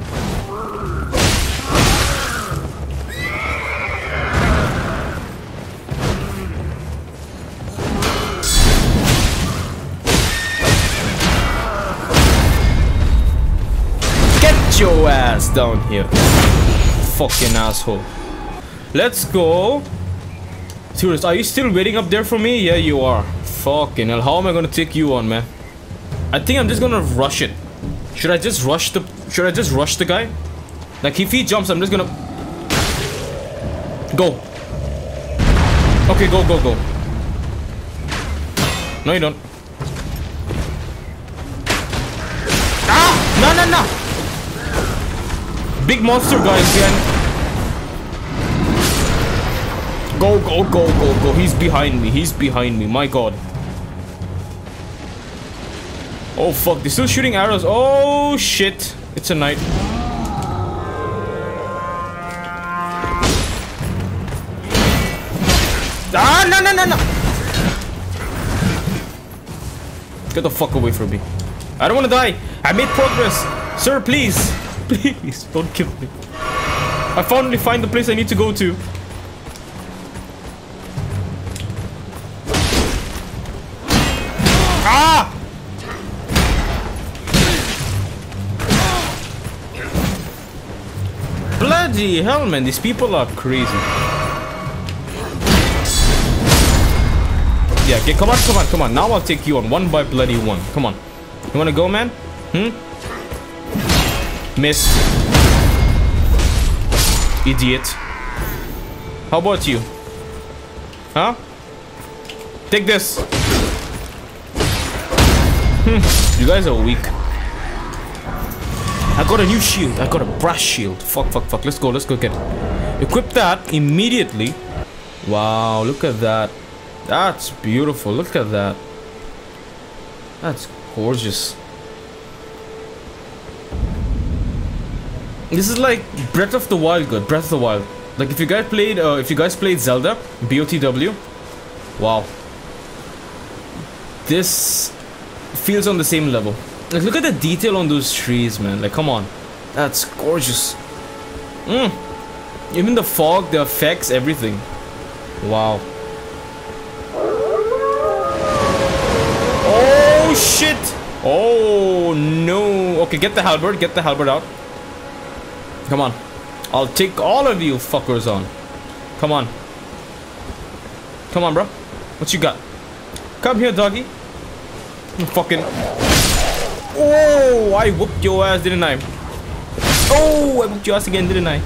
Your ass down here, fucking asshole. Let's go. Tourist, are you still waiting up there for me? Yeah, you are. Fucking hell, how am I gonna take you on, man? I think I'm just gonna rush it. Should I just rush the guy? Like, if he jumps, I'm just gonna go. Okay, go. No, you don't. Ah! No. Big monster guys again. Go. He's behind me. My god. Oh fuck, they're still shooting arrows. Oh shit. It's a knight. Ah, no. Get the fuck away from me. I don't want to die. I made progress. Sir, please. Please, don't kill me. I finally find the place I need to go to. Ah! Bloody hell, man. These people are crazy. Yeah, okay, come on. Now I'll take you on one by bloody one. Come on. You wanna go, man? Missed. Idiot. How about you? Huh? Take this. You guys are weak. I got a new shield. I got a brass shield. Fuck. Let's go get it. Equip that immediately. Wow, look at that. That's beautiful. Look at that. That's gorgeous. This is like Breath of the Wild, good. Breath of the Wild. Like if you guys played Zelda, BOTW, wow. This feels on the same level. Like look at the detail on those trees, man. Like come on, that's gorgeous. Even the fog, the effects, everything. Wow. Oh shit! Oh no. Okay, get the halberd. Get the halberd out. Come on. I'll take all of you fuckers on. Come on. Come on, bro. What you got? Come here, doggy. Fucking. Oh, I whooped your ass, didn't I? Oh, I whooped your ass again, didn't I?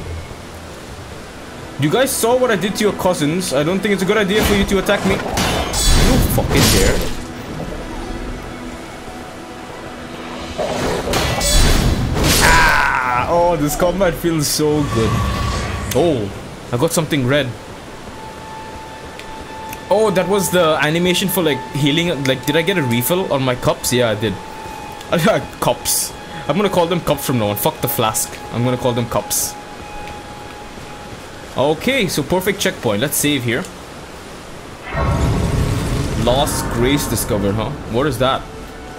You guys saw what I did to your cousins. I don't think it's a good idea for you to attack me. You fucking dare. Ah! Oh, this combat feels so good. Oh, I got something red. Oh, that was the animation for like healing. Like, did I get a refill on my cups? Yeah, I did. Cups. I'm gonna call them cups from now on. Fuck the flask. I'm gonna call them cups. Okay, so perfect checkpoint. Let's save here. Lost Grace discovered, huh? What is that?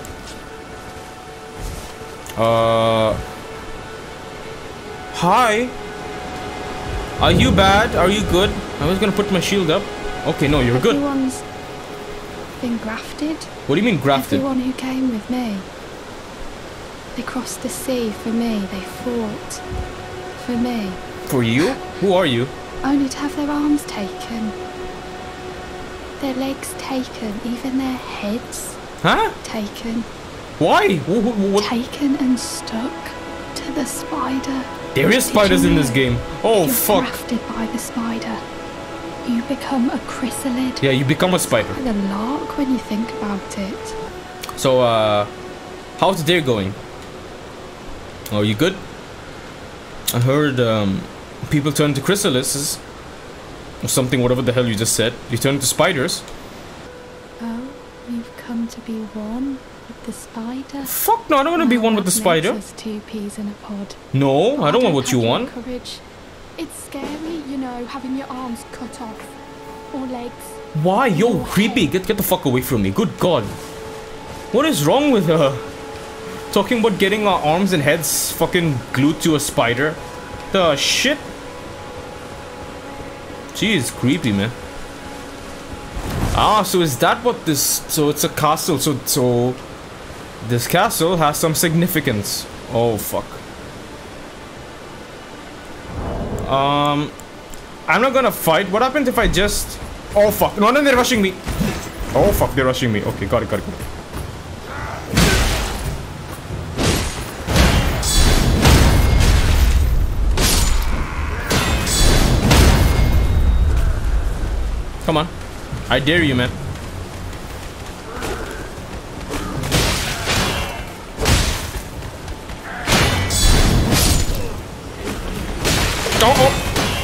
Hi. Are you bad? Are you good? I was gonna put my shield up. Okay, no, you're good. Everyone's been grafted. What do you mean grafted? Everyone who came with me. They crossed the sea for me. They fought for me. For you? Who are you? Only to have their arms taken. Their legs taken. Even their heads. Huh? Taken. Why? What? Taken and stuck to the spider. There is spiders in this game. Oh, You're fuck. grafted by the spider. You become a chrysalid. Yeah, you become a spider. Like a lark when you think about it. So, how's the day going? Oh, you good? I heard, people turn to chrysalises. Or something, whatever the hell you just said. You turn to spiders. Oh, you've come to be one with the spider? Fuck no, I don't want to be one with the spider. Makes us two peas in a pod. No, I don't want what you have want. Courage. It's scary, you know, having your arms cut off. Or legs. Why? Yo, creepy. Get the fuck away from me. Good God. What is wrong with her? Talking about getting our arms and heads fucking glued to a spider. The shit? She is creepy, man. Ah, so is that what this... So it's a castle. So this castle has some significance. Oh, fuck. I'm not gonna fight. What happens if I just... Oh, fuck. No, they're rushing me. Oh, fuck. They're rushing me. Okay, got it. Come on. I dare you, man. Oh.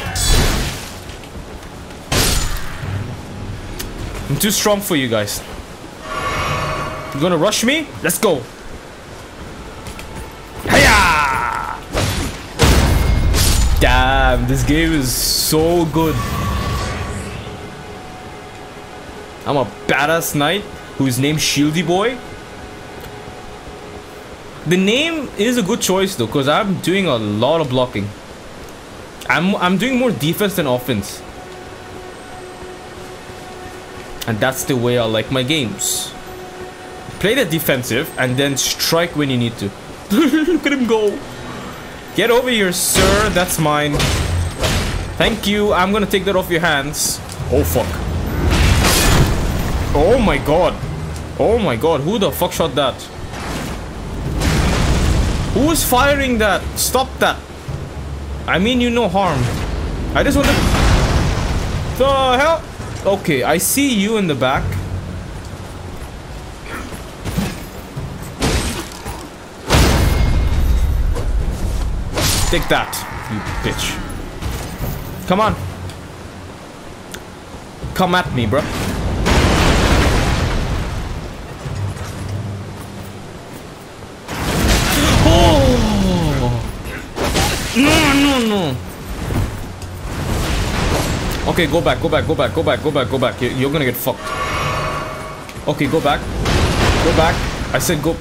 I'm too strong for you guys. You gonna rush me? Let's go. Hiya! Damn, this game is so good. I'm a badass knight who's named Shieldy Boy. The name is a good choice though, because I'm doing a lot of blocking. I'm doing more defense than offense. And that's the way I like my games. Play the defensive and then strike when you need to. Look at him go. Get over here, sir. That's mine. Thank you. I'm gonna take that off your hands. Oh, fuck. Oh my god. Oh my god. Who the fuck shot that? Who is firing that? Stop that. I mean you no harm. I just want to... The hell? Okay, I see you in the back. Take that, you bitch. Come on. Come at me, bro. No. Okay, go back. You're gonna get fucked. Okay, go back. I said go.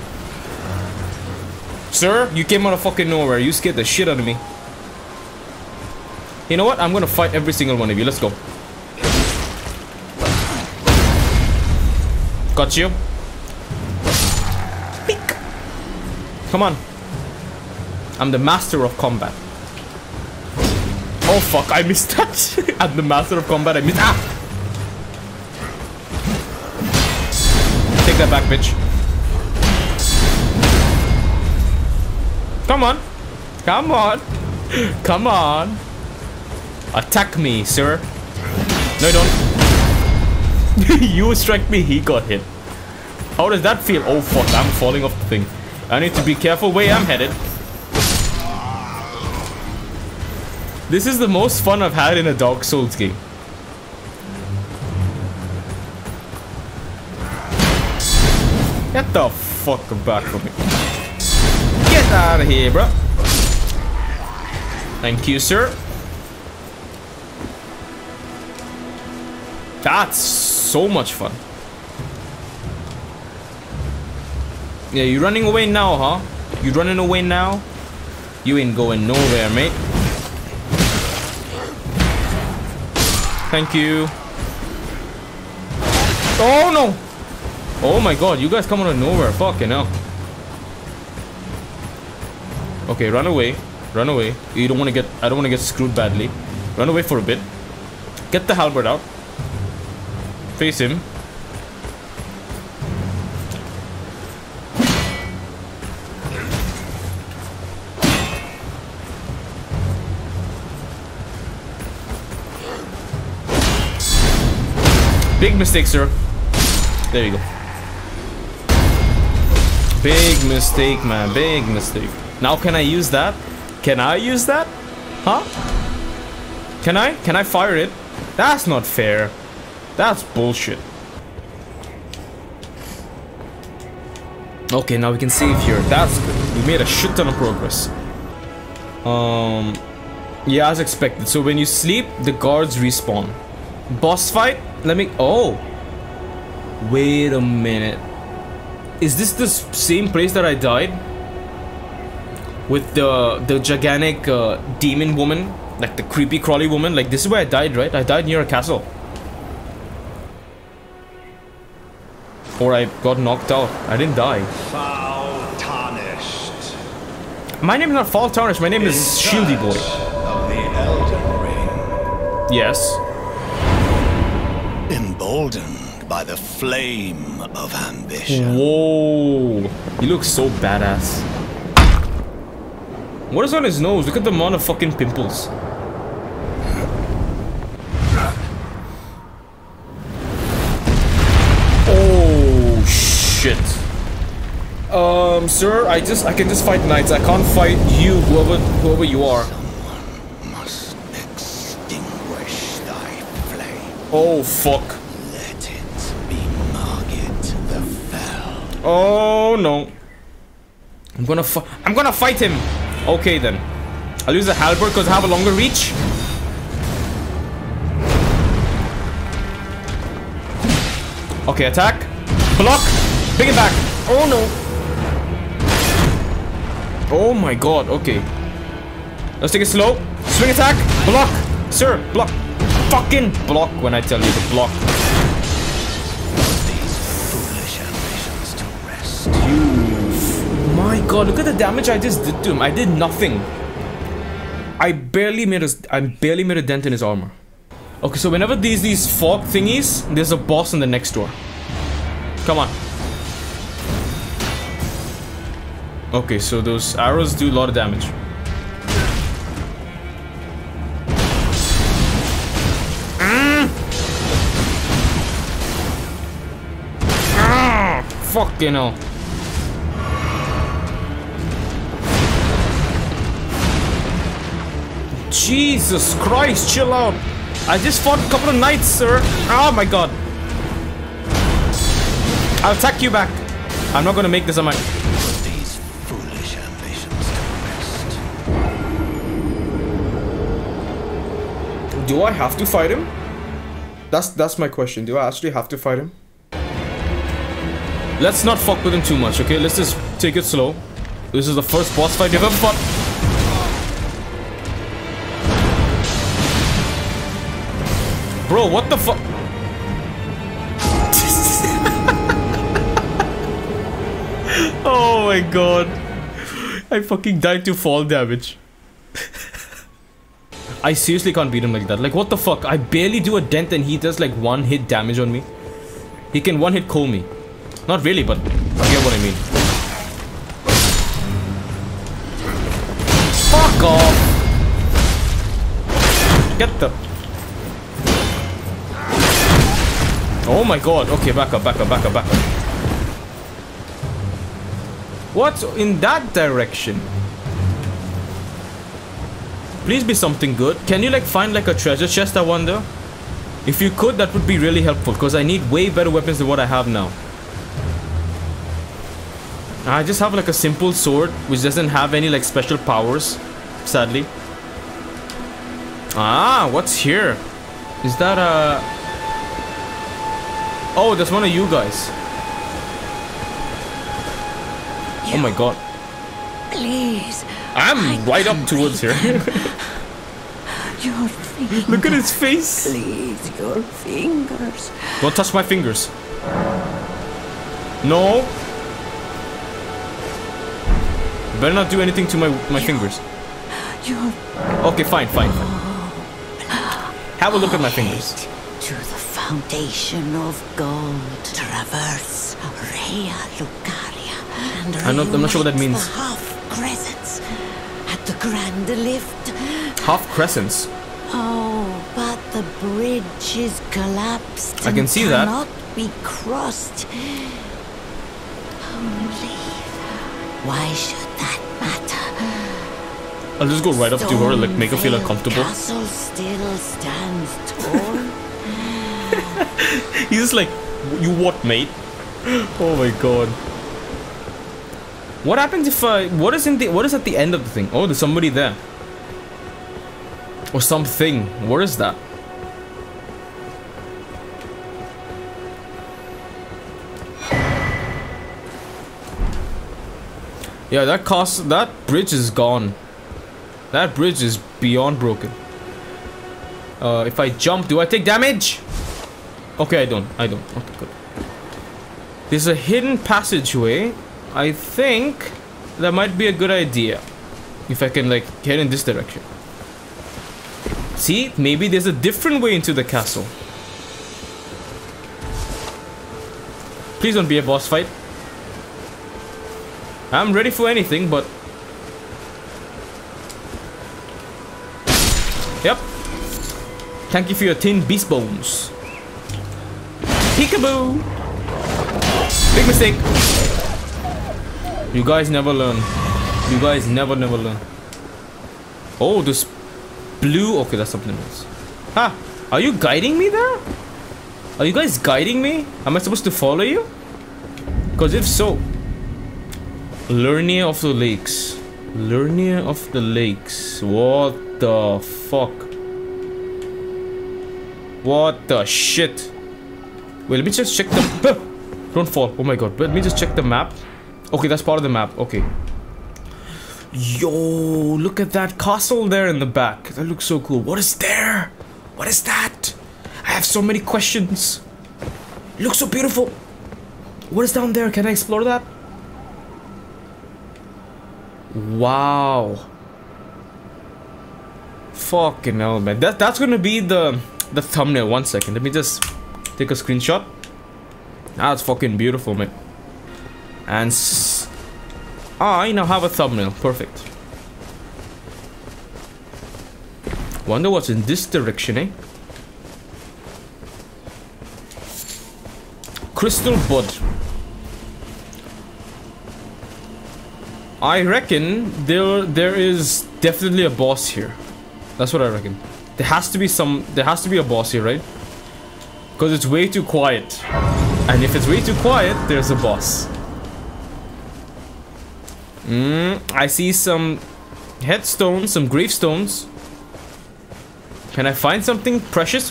Sir, you came out of fucking nowhere. You scared the shit out of me. You know what? I'm gonna fight every single one of you. Let's go. Got you. Come on. I'm the master of combat. Oh fuck, I missed that. I'm the master of combat, I missed. Ah! Take that back, bitch. Come on. Come on. Come on. Attack me, sir. No, don't. You strike me, he got hit. How does that feel? Oh fuck, I'm falling off the thing. I need to be careful where I'm headed. This is the most fun I've had in a Dark Souls game. Get the fuck back from me. Get out of here, bro. Thank you, sir. That's so much fun. Yeah, you running away now, huh? You running away now? You ain't going nowhere, mate. Thank you. Oh no! Oh my god, you guys come out of nowhere. Fucking hell. Okay, run away. Run away. You don't want to get. I don't want to get screwed badly. Run away for a bit. Get the halberd out. Face him. Big mistake, sir. There you go. Big mistake, man. Big mistake. Now can I use that? Can I use that? Huh? Can I? Can I fire it? That's not fair. That's bullshit. Okay, now we can save here. That's good. We made a shit ton of progress. Yeah, as expected. So when you sleep, the guards respawn. Boss fight? Let me... Oh. Wait a minute. Is this the same place that I died? With the gigantic demon woman? Like the creepy crawly woman? Like this is where I died, right? I died near a castle. Or I got knocked out. I didn't die. Foul tarnished. My name is not Foul Tarnished. My name is Shieldy Boy. Of the Elden Ring. Yes. Emboldened by the flame of ambition. Whoa. He looks so badass. What is on his nose? Look at the amount of fucking pimples. Oh shit. Sir, I can just fight knights. I can't fight you, whoever you are. Someone must extinguish thy flame. Oh fuck. Let it be Margit the Fell. Oh no. I'm gonna fight him. Okay then. I'll use the halberd because I have a longer reach. Okay, attack. Block. Bring it back. Oh no. Oh my god, okay. Let's take it slow. Swing attack. Block. Sir, block. Fucking block when I tell you to block. These foolish ambitions to rest. My god, look at the damage I just did to him. I did nothing. I barely made a dent in his armor. Okay, so whenever these fog thingies, there's a boss in the next door. Come on. Okay, so those arrows do a lot of damage. Fucking hell. Jesus Christ, chill out. I just fought a couple of knights, sir. Oh my god. I'll attack you back. I'm not gonna make this on my... These foolish ambitions to rest. Do I have to fight him? That's my question. Do I actually have to fight him? Let's not fuck with him too much, okay? Let's just take it slow. This is the first boss fight you've ever fought. Bro, what the fuck? Oh my god. I fucking died to fall damage. I seriously can't beat him like that. Like, what the fuck? I barely do a dent and he does like 1 hit damage on me. He can 1 hit KO me. Not really, but you get what I mean. Fuck off! Get the... Oh my god. Okay, back up, back up, back up, back up. What's in that direction? Please be something good. Can you like find like a treasure chest, I wonder? If you could, that would be really helpful, because I need way better weapons than what I have now. I just have like a simple sword which doesn't have any like special powers, sadly. Ah, what's here? Is that a... Oh, that's one of you guys. Oh my god. Please. I'm right up towards here. Your fingers. Look at his face. Please, your fingers. Don't touch my fingers. No. Better not do anything to my fingers. Okay, fine, fine, fine. Have a look at my fingers. To the foundation of gold. Traverse Rhea Lucaria. And I'm not sure what that means. The half crescents at the grand lift. Half crescents. Oh, but the bridge is collapsed. I can see that. Cannot be crossed. Only. Why should that matter? I'll just go right up to her, like make her feel uncomfortable. Castle still stands tall. He's just like, you what, mate? Oh my god. What happens if what is at the end of the thing? Oh, there's somebody there. Or something. Where is that? Yeah, that bridge is gone. That bridge is beyond broken. If I jump, do I take damage? Okay, I don't. Okay, good. There's a hidden passageway. I think that might be a good idea. If I can, like, head in this direction. See, maybe there's a different way into the castle. Please don't be a boss fight. I'm ready for anything, but... Yep. Thank you for your tin beast bones. Peekaboo! Big mistake. You guys never learn. You guys never learn. Oh, this blue... Okay, that's something else. Ha! Are you guiding me there? Are you guys guiding me? Am I supposed to follow you? Because if so... Liurnia of the Lakes. Liurnia of the Lakes. What the fuck? What the shit? Wait, let me just check the... Don't fall. Oh my god. Let me just check the map. Okay, that's part of the map. Okay. Yo, look at that castle there in the back. That looks so cool. What is there? What is that? I have so many questions. It looks so beautiful. What is down there? Can I explore that? Wow. Fucking hell, man. That's gonna be the thumbnail. 1 second. Let me just take a screenshot. That's fucking beautiful, man. And I now have a thumbnail. Perfect. Wonder what's in this direction, eh? Crystal Bud. I reckon there is definitely a boss here. That's what I reckon. There has to be a boss here, right? Because it's way too quiet. And if it's way too quiet, there's a boss. I see some headstones, some gravestones. Can I find something precious?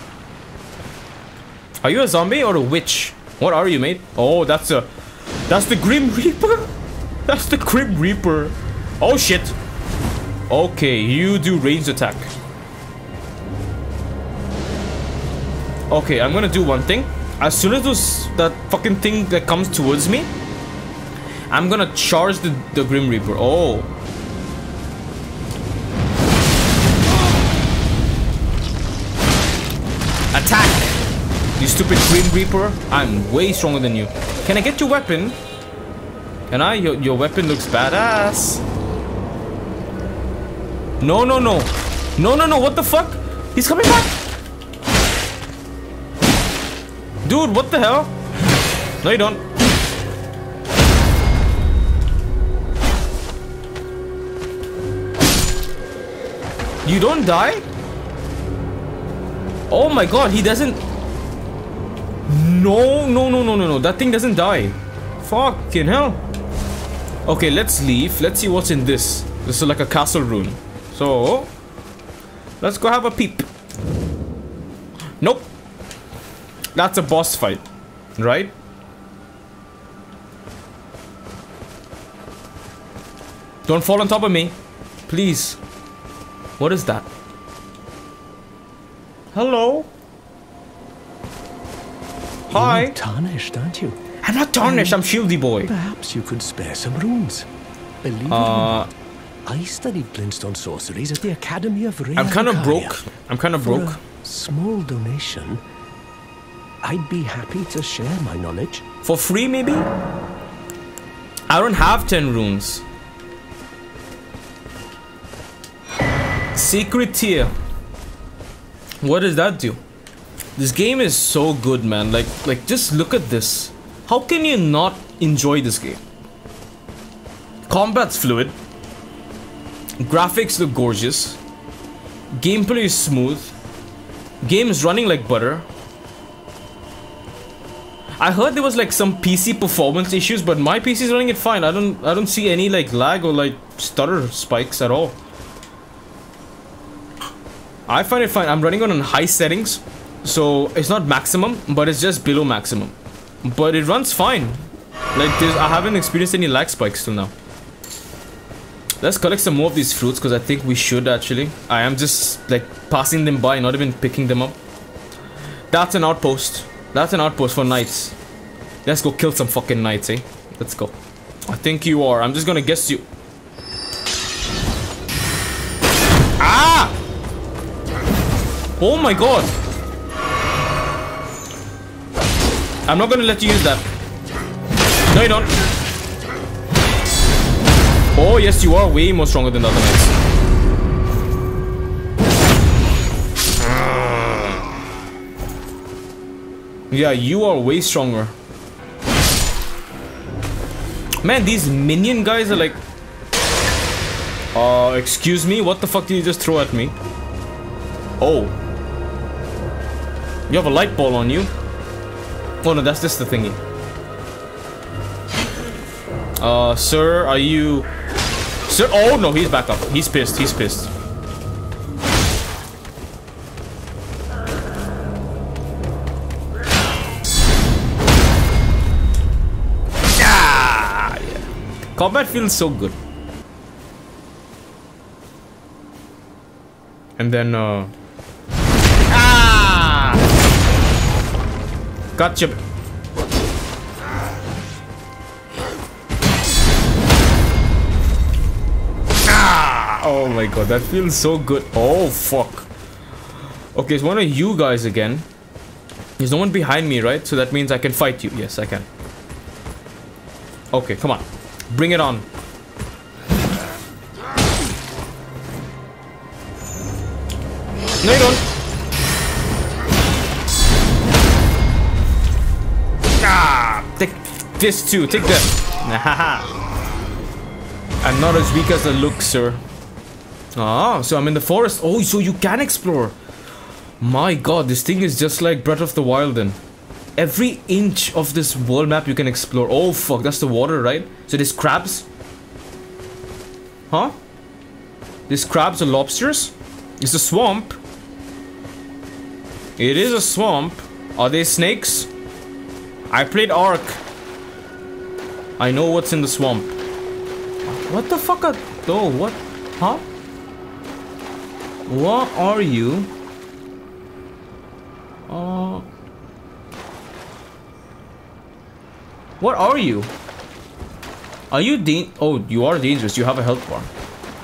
Are you a zombie or a witch? What are you, mate? Oh, that's the Grim Reaper? That's the Grim Reaper. Oh shit. Okay, you do ranged attack. Okay, I'm gonna do one thing. As soon as that fucking thing that comes towards me, I'm gonna charge the Grim Reaper. Oh. Attack! You stupid Grim Reaper. I'm way stronger than you. Can I get your weapon? Can I? Your weapon looks badass. No, no, no. No, no, no. What the fuck? He's coming back. Dude, what the hell? No, you don't. You don't die? Oh my god, he doesn't... No, no, no, no, no, no. That thing doesn't die. Fucking hell. Okay, let's leave. Let's see what's in this. This is like a castle room. So, let's go have a peep. Nope. That's a boss fight, right? Don't fall on top of me. Please. What is that? Hello? Hi. You're tarnished, aren't you? I'm not tarnished, I'm Shieldy Boy. Perhaps you could spare some runes. Believe it or not, I studied glintstone sorceries at the Academy of Rhea. I'm kind of broke. I'm kind of broke. For a small donation, I'd be happy to share my knowledge. For free, maybe? I don't have 10 runes. Secret tier. What does that do? This game is so good, man. Like just look at this. How can you not enjoy this game? Combat's fluid. Graphics look gorgeous. Gameplay is smooth. Game is running like butter. I heard there was like some PC performance issues, but my PC is running it fine. I don't see any like lag or like stutter spikes at all. I find it fine. I'm running on high settings, so it's not maximum, but it's just below maximum. But it runs fine. Like I haven't experienced any lag spikes till now. Let's collect some more of these fruits because I think we should actually. I am just like passing them by, not even picking them up. That's an outpost. That's an outpost for knights. Let's go kill some fucking knights, eh? Let's go. I think you are. I'm just gonna guess you. Ah! Oh my god! I'm not gonna let you use that. No, you don't. Oh, yes, you are way more stronger than the other knights. Yeah, you are way stronger. Man, these minion guys are like... excuse me? What the fuck did you just throw at me? Oh. You have a light ball on you. Oh no, that's just the thingy. Sir, are you... Sir, oh no, he's back up. He's pissed, he's pissed. Ah, yeah. Combat feels so good. And then, gotcha. Oh my god, that feels so good. Oh fuck. Okay, it's one of you guys again. There's no one behind me, right? So that means I can fight you. Yes, I can. Okay, come on. Bring it on. No, you don't. Take this too. Take that. I'm not as weak as I look, sir. Ah, so I'm in the forest. Oh, so you can explore. My god, this thing is just like Breath of the Wild then. Every inch of this world map you can explore. Oh fuck, that's the water, right? So there's crabs. Huh? There's crabs or lobsters? It's a swamp. It is a swamp. Are they snakes? I played Ark. I know what's in the swamp. What the fuck are... Oh, what? Huh? What are you? What are you? Are you oh, you are dangerous. You have a health bar.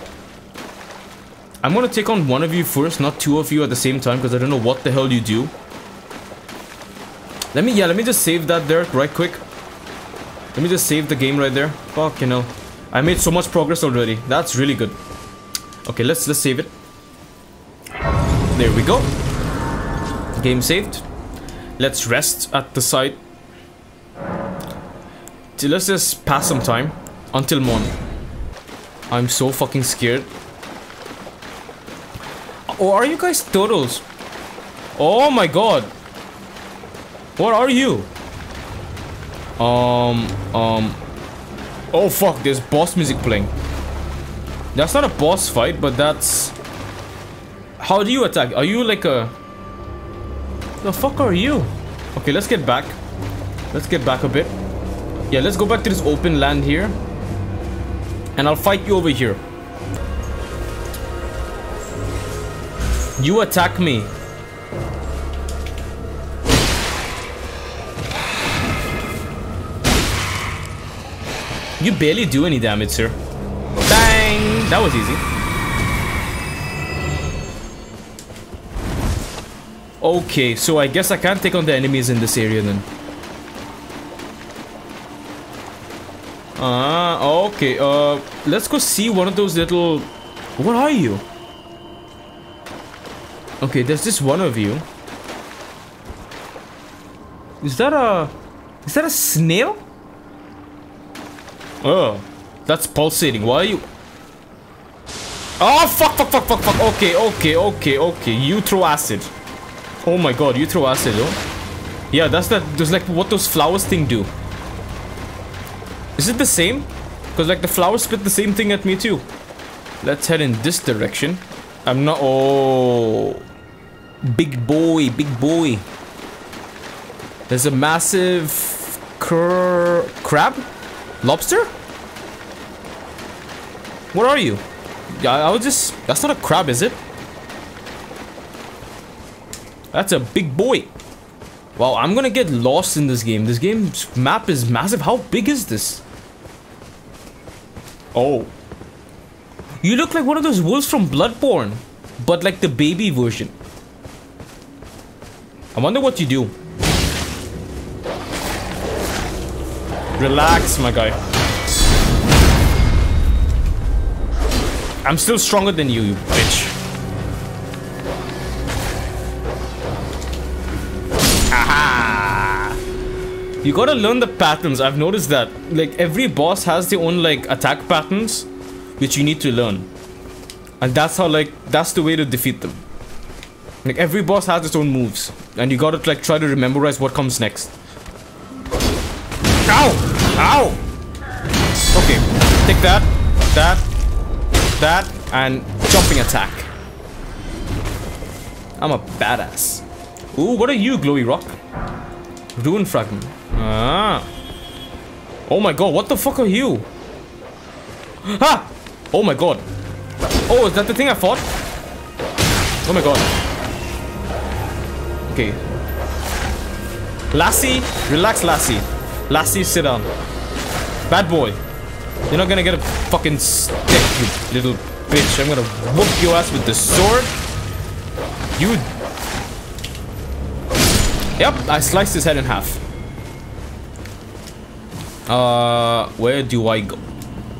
I'm gonna take on one of you first, not two of you at the same time, because I don't know what the hell you do. Let me just save that there right quick. Let me just save the game right there. Fuck, you know. I made so much progress already. That's really good. Okay, let's save it. There we go. Game saved. Let's rest at the site. Let's just pass some time until morning. I'm so fucking scared. Oh, are you guys turtles? Oh my god. What are you? Oh fuck, there's boss music playing. That's not a boss fight, but that's... How do you attack? Are you like a... The fuck are you? Okay, let's get back. Let's get back a bit. Yeah, let's go back to this open land here. And I'll fight you over here. You attack me. You barely do any damage, sir. Bang! That was easy. Okay, so I guess I can't take on the enemies in this area then. Okay, let's go see one of those little... What are you? Okay, there's just one of you. Is that a snail? Oh, that's pulsating. Why are you... Oh, fuck. Okay. You throw acid. Oh my god, you throw acid, oh? Yeah, that's like what those flowers thing do. Is it the same? Because like the flowers spit the same thing at me too. Let's head in this direction. I'm not... Oh... Big boy. There's a massive... Crab? Lobster? What are you? Yeah, I was just... That's not a crab, is it? That's a big boy. Wow, I'm gonna get lost in this game. This game's map is massive. How big is this? Oh. You look like one of those wolves from Bloodborne, but like the baby version. I wonder what you do. Relax, my guy. I'm still stronger than you, you bitch. Aha! You gotta learn the patterns. I've noticed that. Like, every boss has their own, like, attack patterns, which you need to learn. And that's how, like, that's the way to defeat them. Like, every boss has its own moves. And you gotta, like, try to memorize what comes next. Ow! Ow! Okay, take that, and jumping attack. I'm a badass. Ooh, what are you, glowy rock? Ruin fragment. Ah. Oh my god, what the fuck are you? Ha! Oh my god. Oh, is that the thing I fought? Oh my god. Okay. Lassie, relax, Lassie. Lassie, sit down. Bad boy. You're not gonna get a fucking stick, you little bitch. I'm gonna whoop your ass with the sword. You... Yep, I sliced his head in half. Where do I go?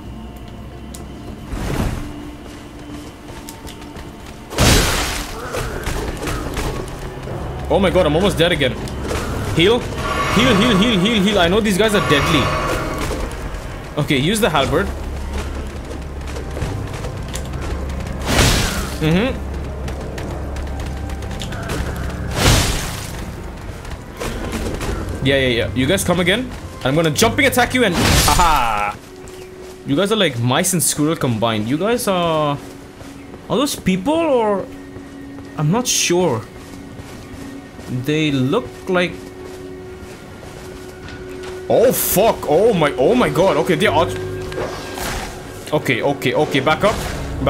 Oh my god, I'm almost dead again. Heal. Heal. I know these guys are deadly. Okay, use the halberd. Yeah. You guys come again. I'm gonna jumping attack you and... Haha! You guys are like mice and squirrel combined. You guys are those people or... I'm not sure. They look like... Oh fuck! Oh my god! Okay, they are... Okay, back up.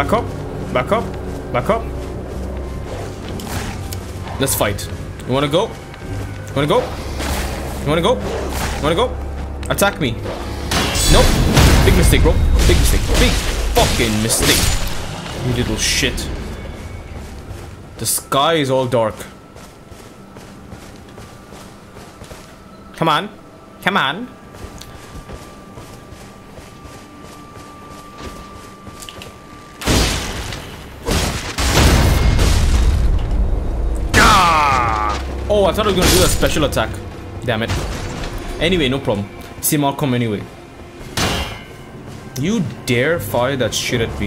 Let's fight. You wanna go? You wanna go? Attack me. Nope. Big mistake, bro. Big mistake. Big fucking mistake. You little shit. The sky is all dark. Come on. Come on. Oh, I thought I was gonna do a special attack. Damn it. Anyway, no problem. See Malcolm anyway. You dare fire that shit at me?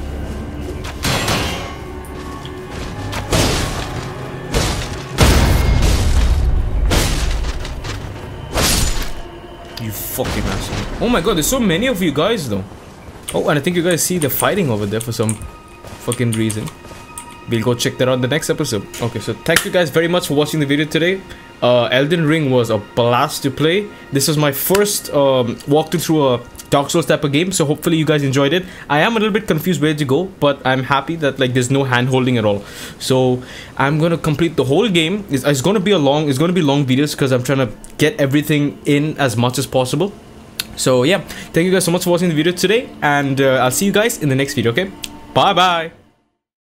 You fucking asshole. Oh my god, there's so many of you guys though. Oh, and I think you guys see the fighting over there for some fucking reason. We'll go check that out in the next episode. Okay, so thank you guys very much for watching the video today. Elden Ring was a blast to play. This was my first walkthrough through a Dark Souls type of game, so hopefully you guys enjoyed it. I am a little bit confused where to go, but I'm happy that like there's no hand holding at all. So I'm gonna complete the whole game. It's gonna be long videos because I'm trying to get everything in as much as possible. So yeah, thank you guys so much for watching the video today, and I'll see you guys in the next video. Okay, bye bye.